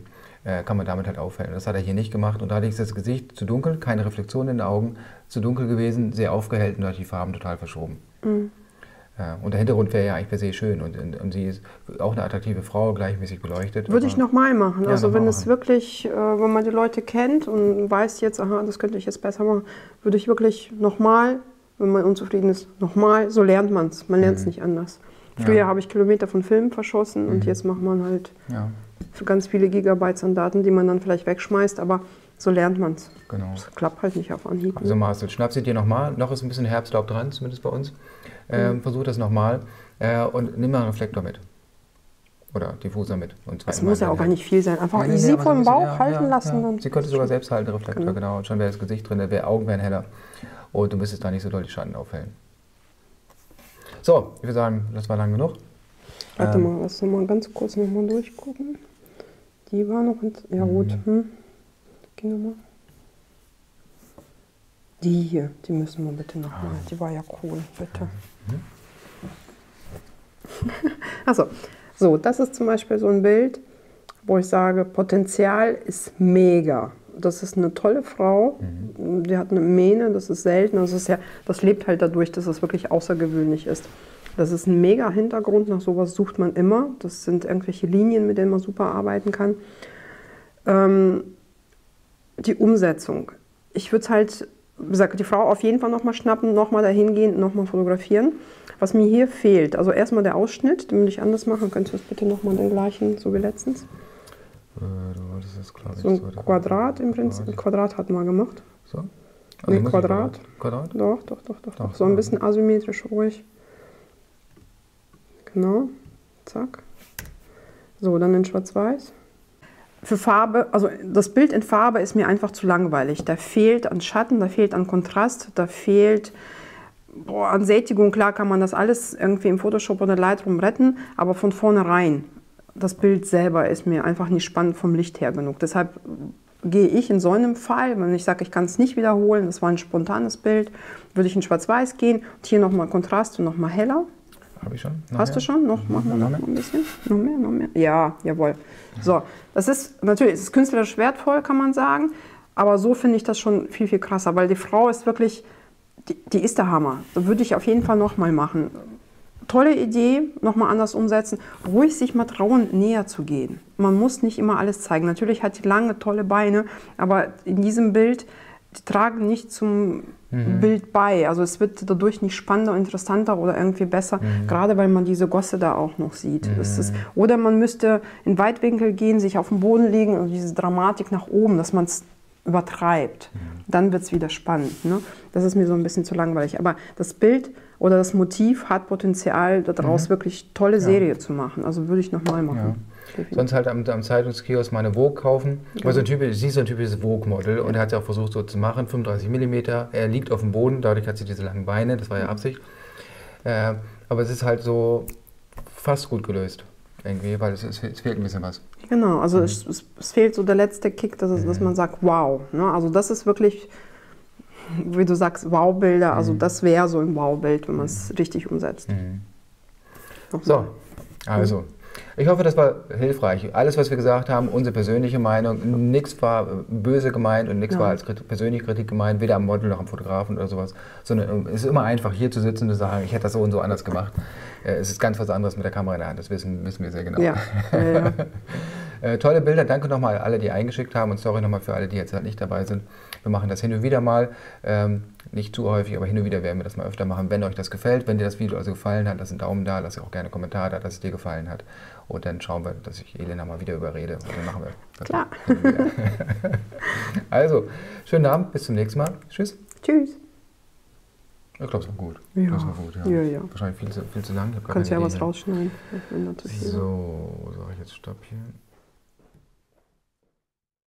äh, kann man damit halt aufhellen. Das hat er hier nicht gemacht und dadurch ist das Gesicht zu dunkel, keine Reflexion in den Augen, zu dunkel gewesen, sehr aufgehellt und dadurch die Farben total verschoben. Mhm. Ja, und der Hintergrund wäre ja eigentlich per se schön und, und, und sie ist auch eine attraktive Frau, gleichmäßig beleuchtet. Würde ich nochmal machen. Ja, also noch wenn mal es machen. wirklich, äh, wenn man die Leute kennt und weiß jetzt, aha, das könnte ich jetzt besser machen, würde ich wirklich nochmal, wenn man unzufrieden ist, nochmal, so lernt man es. Man lernt es mhm. nicht anders. Früher ja. habe ich Kilometer von Filmen verschossen mhm. und jetzt macht man halt ja. für ganz viele Gigabytes an Daten, die man dann vielleicht wegschmeißt, aber so lernt man es. Genau. Das klappt halt nicht auf Anhieb. Also Marcel, schnapp sie dir nochmal, noch ist ein bisschen Herbstlaub dran, zumindest bei uns. Ähm, mhm. Versuch das nochmal äh, und nimm mal einen Reflektor mit. Oder Diffuser mit. Und es muss ja auch gar nicht viel sein. Einfach nee, nee, sie nee, vor dem Bauch ja, halten ja, lassen. Ja. Und sie könnte sogar selbst halten, den Reflektor, genau. genau. Und schon wäre das Gesicht drin, die Augen wären heller. Und du müsstest da nicht so doll die Schatten aufhellen. So, ich würde sagen, das war lang genug. Warte ähm, mal, lass uns mal ganz kurz nochmal durchgucken. Die war noch, in, ja gut, mhm. hm. Geh nochmal. Die hier, die müssen wir bitte nochmal, ah. die war ja cool, bitte. Mhm. Also, so, das ist zum Beispiel so ein Bild, wo ich sage, Potenzial ist mega. Das ist eine tolle Frau, mhm. die hat eine Mähne, das ist selten, das, ist ja, das lebt halt dadurch, dass es wirklich außergewöhnlich ist. Das ist ein mega Hintergrund, nach sowas sucht man immer. Das sind irgendwelche Linien, mit denen man super arbeiten kann. Ähm, die Umsetzung. Ich würde halt, wie gesagt, die Frau auf jeden Fall nochmal schnappen, nochmal dahin gehen, nochmal fotografieren. Was mir hier fehlt, also erstmal der Ausschnitt, den würde ich anders machen. Könntest du das bitte nochmal den gleichen, so wie letztens? Äh, das ist, glaub ich, so ein so Quadrat im Prinzip. Ein Quadrat hatten wir gemacht. So? Also nee, Quadrat. Quadrat. Doch, doch, doch, doch, doch. So ein bisschen asymmetrisch ruhig. Genau. Zack. So, dann in Schwarz-Weiß. Für Farbe, also das Bild in Farbe ist mir einfach zu langweilig. Da fehlt an Schatten, da fehlt an Kontrast, da fehlt boah, an Sättigung. Klar kann man das alles irgendwie im Photoshop oder Lightroom retten, aber von vornherein, das Bild selber ist mir einfach nicht spannend vom Licht her genug. Deshalb gehe ich in so einem Fall, wenn ich sage, ich kann es nicht wiederholen, das war ein spontanes Bild, würde ich in Schwarz-Weiß gehen und hier nochmal Kontrast und nochmal heller. Habe ich schon. Noch Hast mehr? Du schon? Noch, machen wir noch, noch ein bisschen. Noch mehr, noch mehr. Ja, jawohl. So, das ist natürlich, es ist künstlerisch wertvoll, kann man sagen, aber so finde ich das schon viel, viel krasser, weil die Frau ist wirklich, die, die ist der Hammer. Da würde ich auf jeden Fall nochmal machen. Tolle Idee, nochmal anders umsetzen. Ruhig sich mal trauen, näher zu gehen. Man muss nicht immer alles zeigen. Natürlich hat die lange, tolle Beine, aber in diesem Bild, die tragen nicht zum mhm. Bild bei. Also es wird dadurch nicht spannender, interessanter oder irgendwie besser, mhm. gerade weil man diese Gosse da auch noch sieht. Mhm. Das ist, oder man müsste in Weitwinkel gehen, sich auf den Boden legen und diese Dramatik nach oben, dass man es übertreibt. Mhm. Dann wird es wieder spannend. Ne? Das ist mir so ein bisschen zu langweilig. Aber das Bild oder das Motiv hat Potenzial, daraus mhm. wirklich tolle Serie ja. zu machen. Also würde ich nochmal machen. Ja. Sonst halt am, am Zeitungskiosk mal eine Vogue kaufen. Ja. Also ein Typ, sie ist so ein typisches Vogue-Model und er hat es ja auch versucht so zu machen, fünfunddreißig Millimeter. Er liegt auf dem Boden, dadurch hat sie diese langen Beine, das war ja Absicht. Äh, aber es ist halt so fast gut gelöst, irgendwie, weil es, es, es fehlt ein bisschen was. Genau, also mhm. es, es, es fehlt so der letzte Kick, dass, es, mhm. dass man sagt, wow. Ne? Also das ist wirklich, wie du sagst, Wow-Bilder, also mhm. das wäre so ein Wow-Bild, wenn man es mhm. richtig umsetzt. Mhm. So, also. Ich hoffe, das war hilfreich. Alles, was wir gesagt haben, unsere persönliche Meinung, nichts war böse gemeint und nichts ja. war als Kritik, persönliche Kritik gemeint, weder am Model noch am Fotografen oder sowas, sondern es ist immer einfach, hier zu sitzen und zu sagen, ich hätte das so und so anders gemacht. Es ist ganz was anderes mit der Kamera in der Hand, das wissen, wissen wir sehr genau. Ja. Ja, ja. äh, tolle Bilder, danke nochmal alle, die eingeschickt haben und sorry nochmal für alle, die jetzt halt nicht dabei sind. Wir machen das hin und wieder mal, ähm, nicht zu häufig, aber hin und wieder werden wir das mal öfter machen, wenn euch das gefällt. Wenn dir das Video also gefallen hat, lasst einen Daumen da, lasst auch gerne einen Kommentar da, dass es dir gefallen hat. Und dann schauen wir, dass ich Elena mal wieder überrede. Und dann machen wir das. Klar. Also, schönen Abend, bis zum nächsten Mal. Tschüss. Tschüss. Ich glaube, es war gut. Ja. Das war gut, ja. Ja, ja. Wahrscheinlich viel zu, viel zu lang. Kannst ja was rausschneiden. So, sage ich jetzt Stopp hier.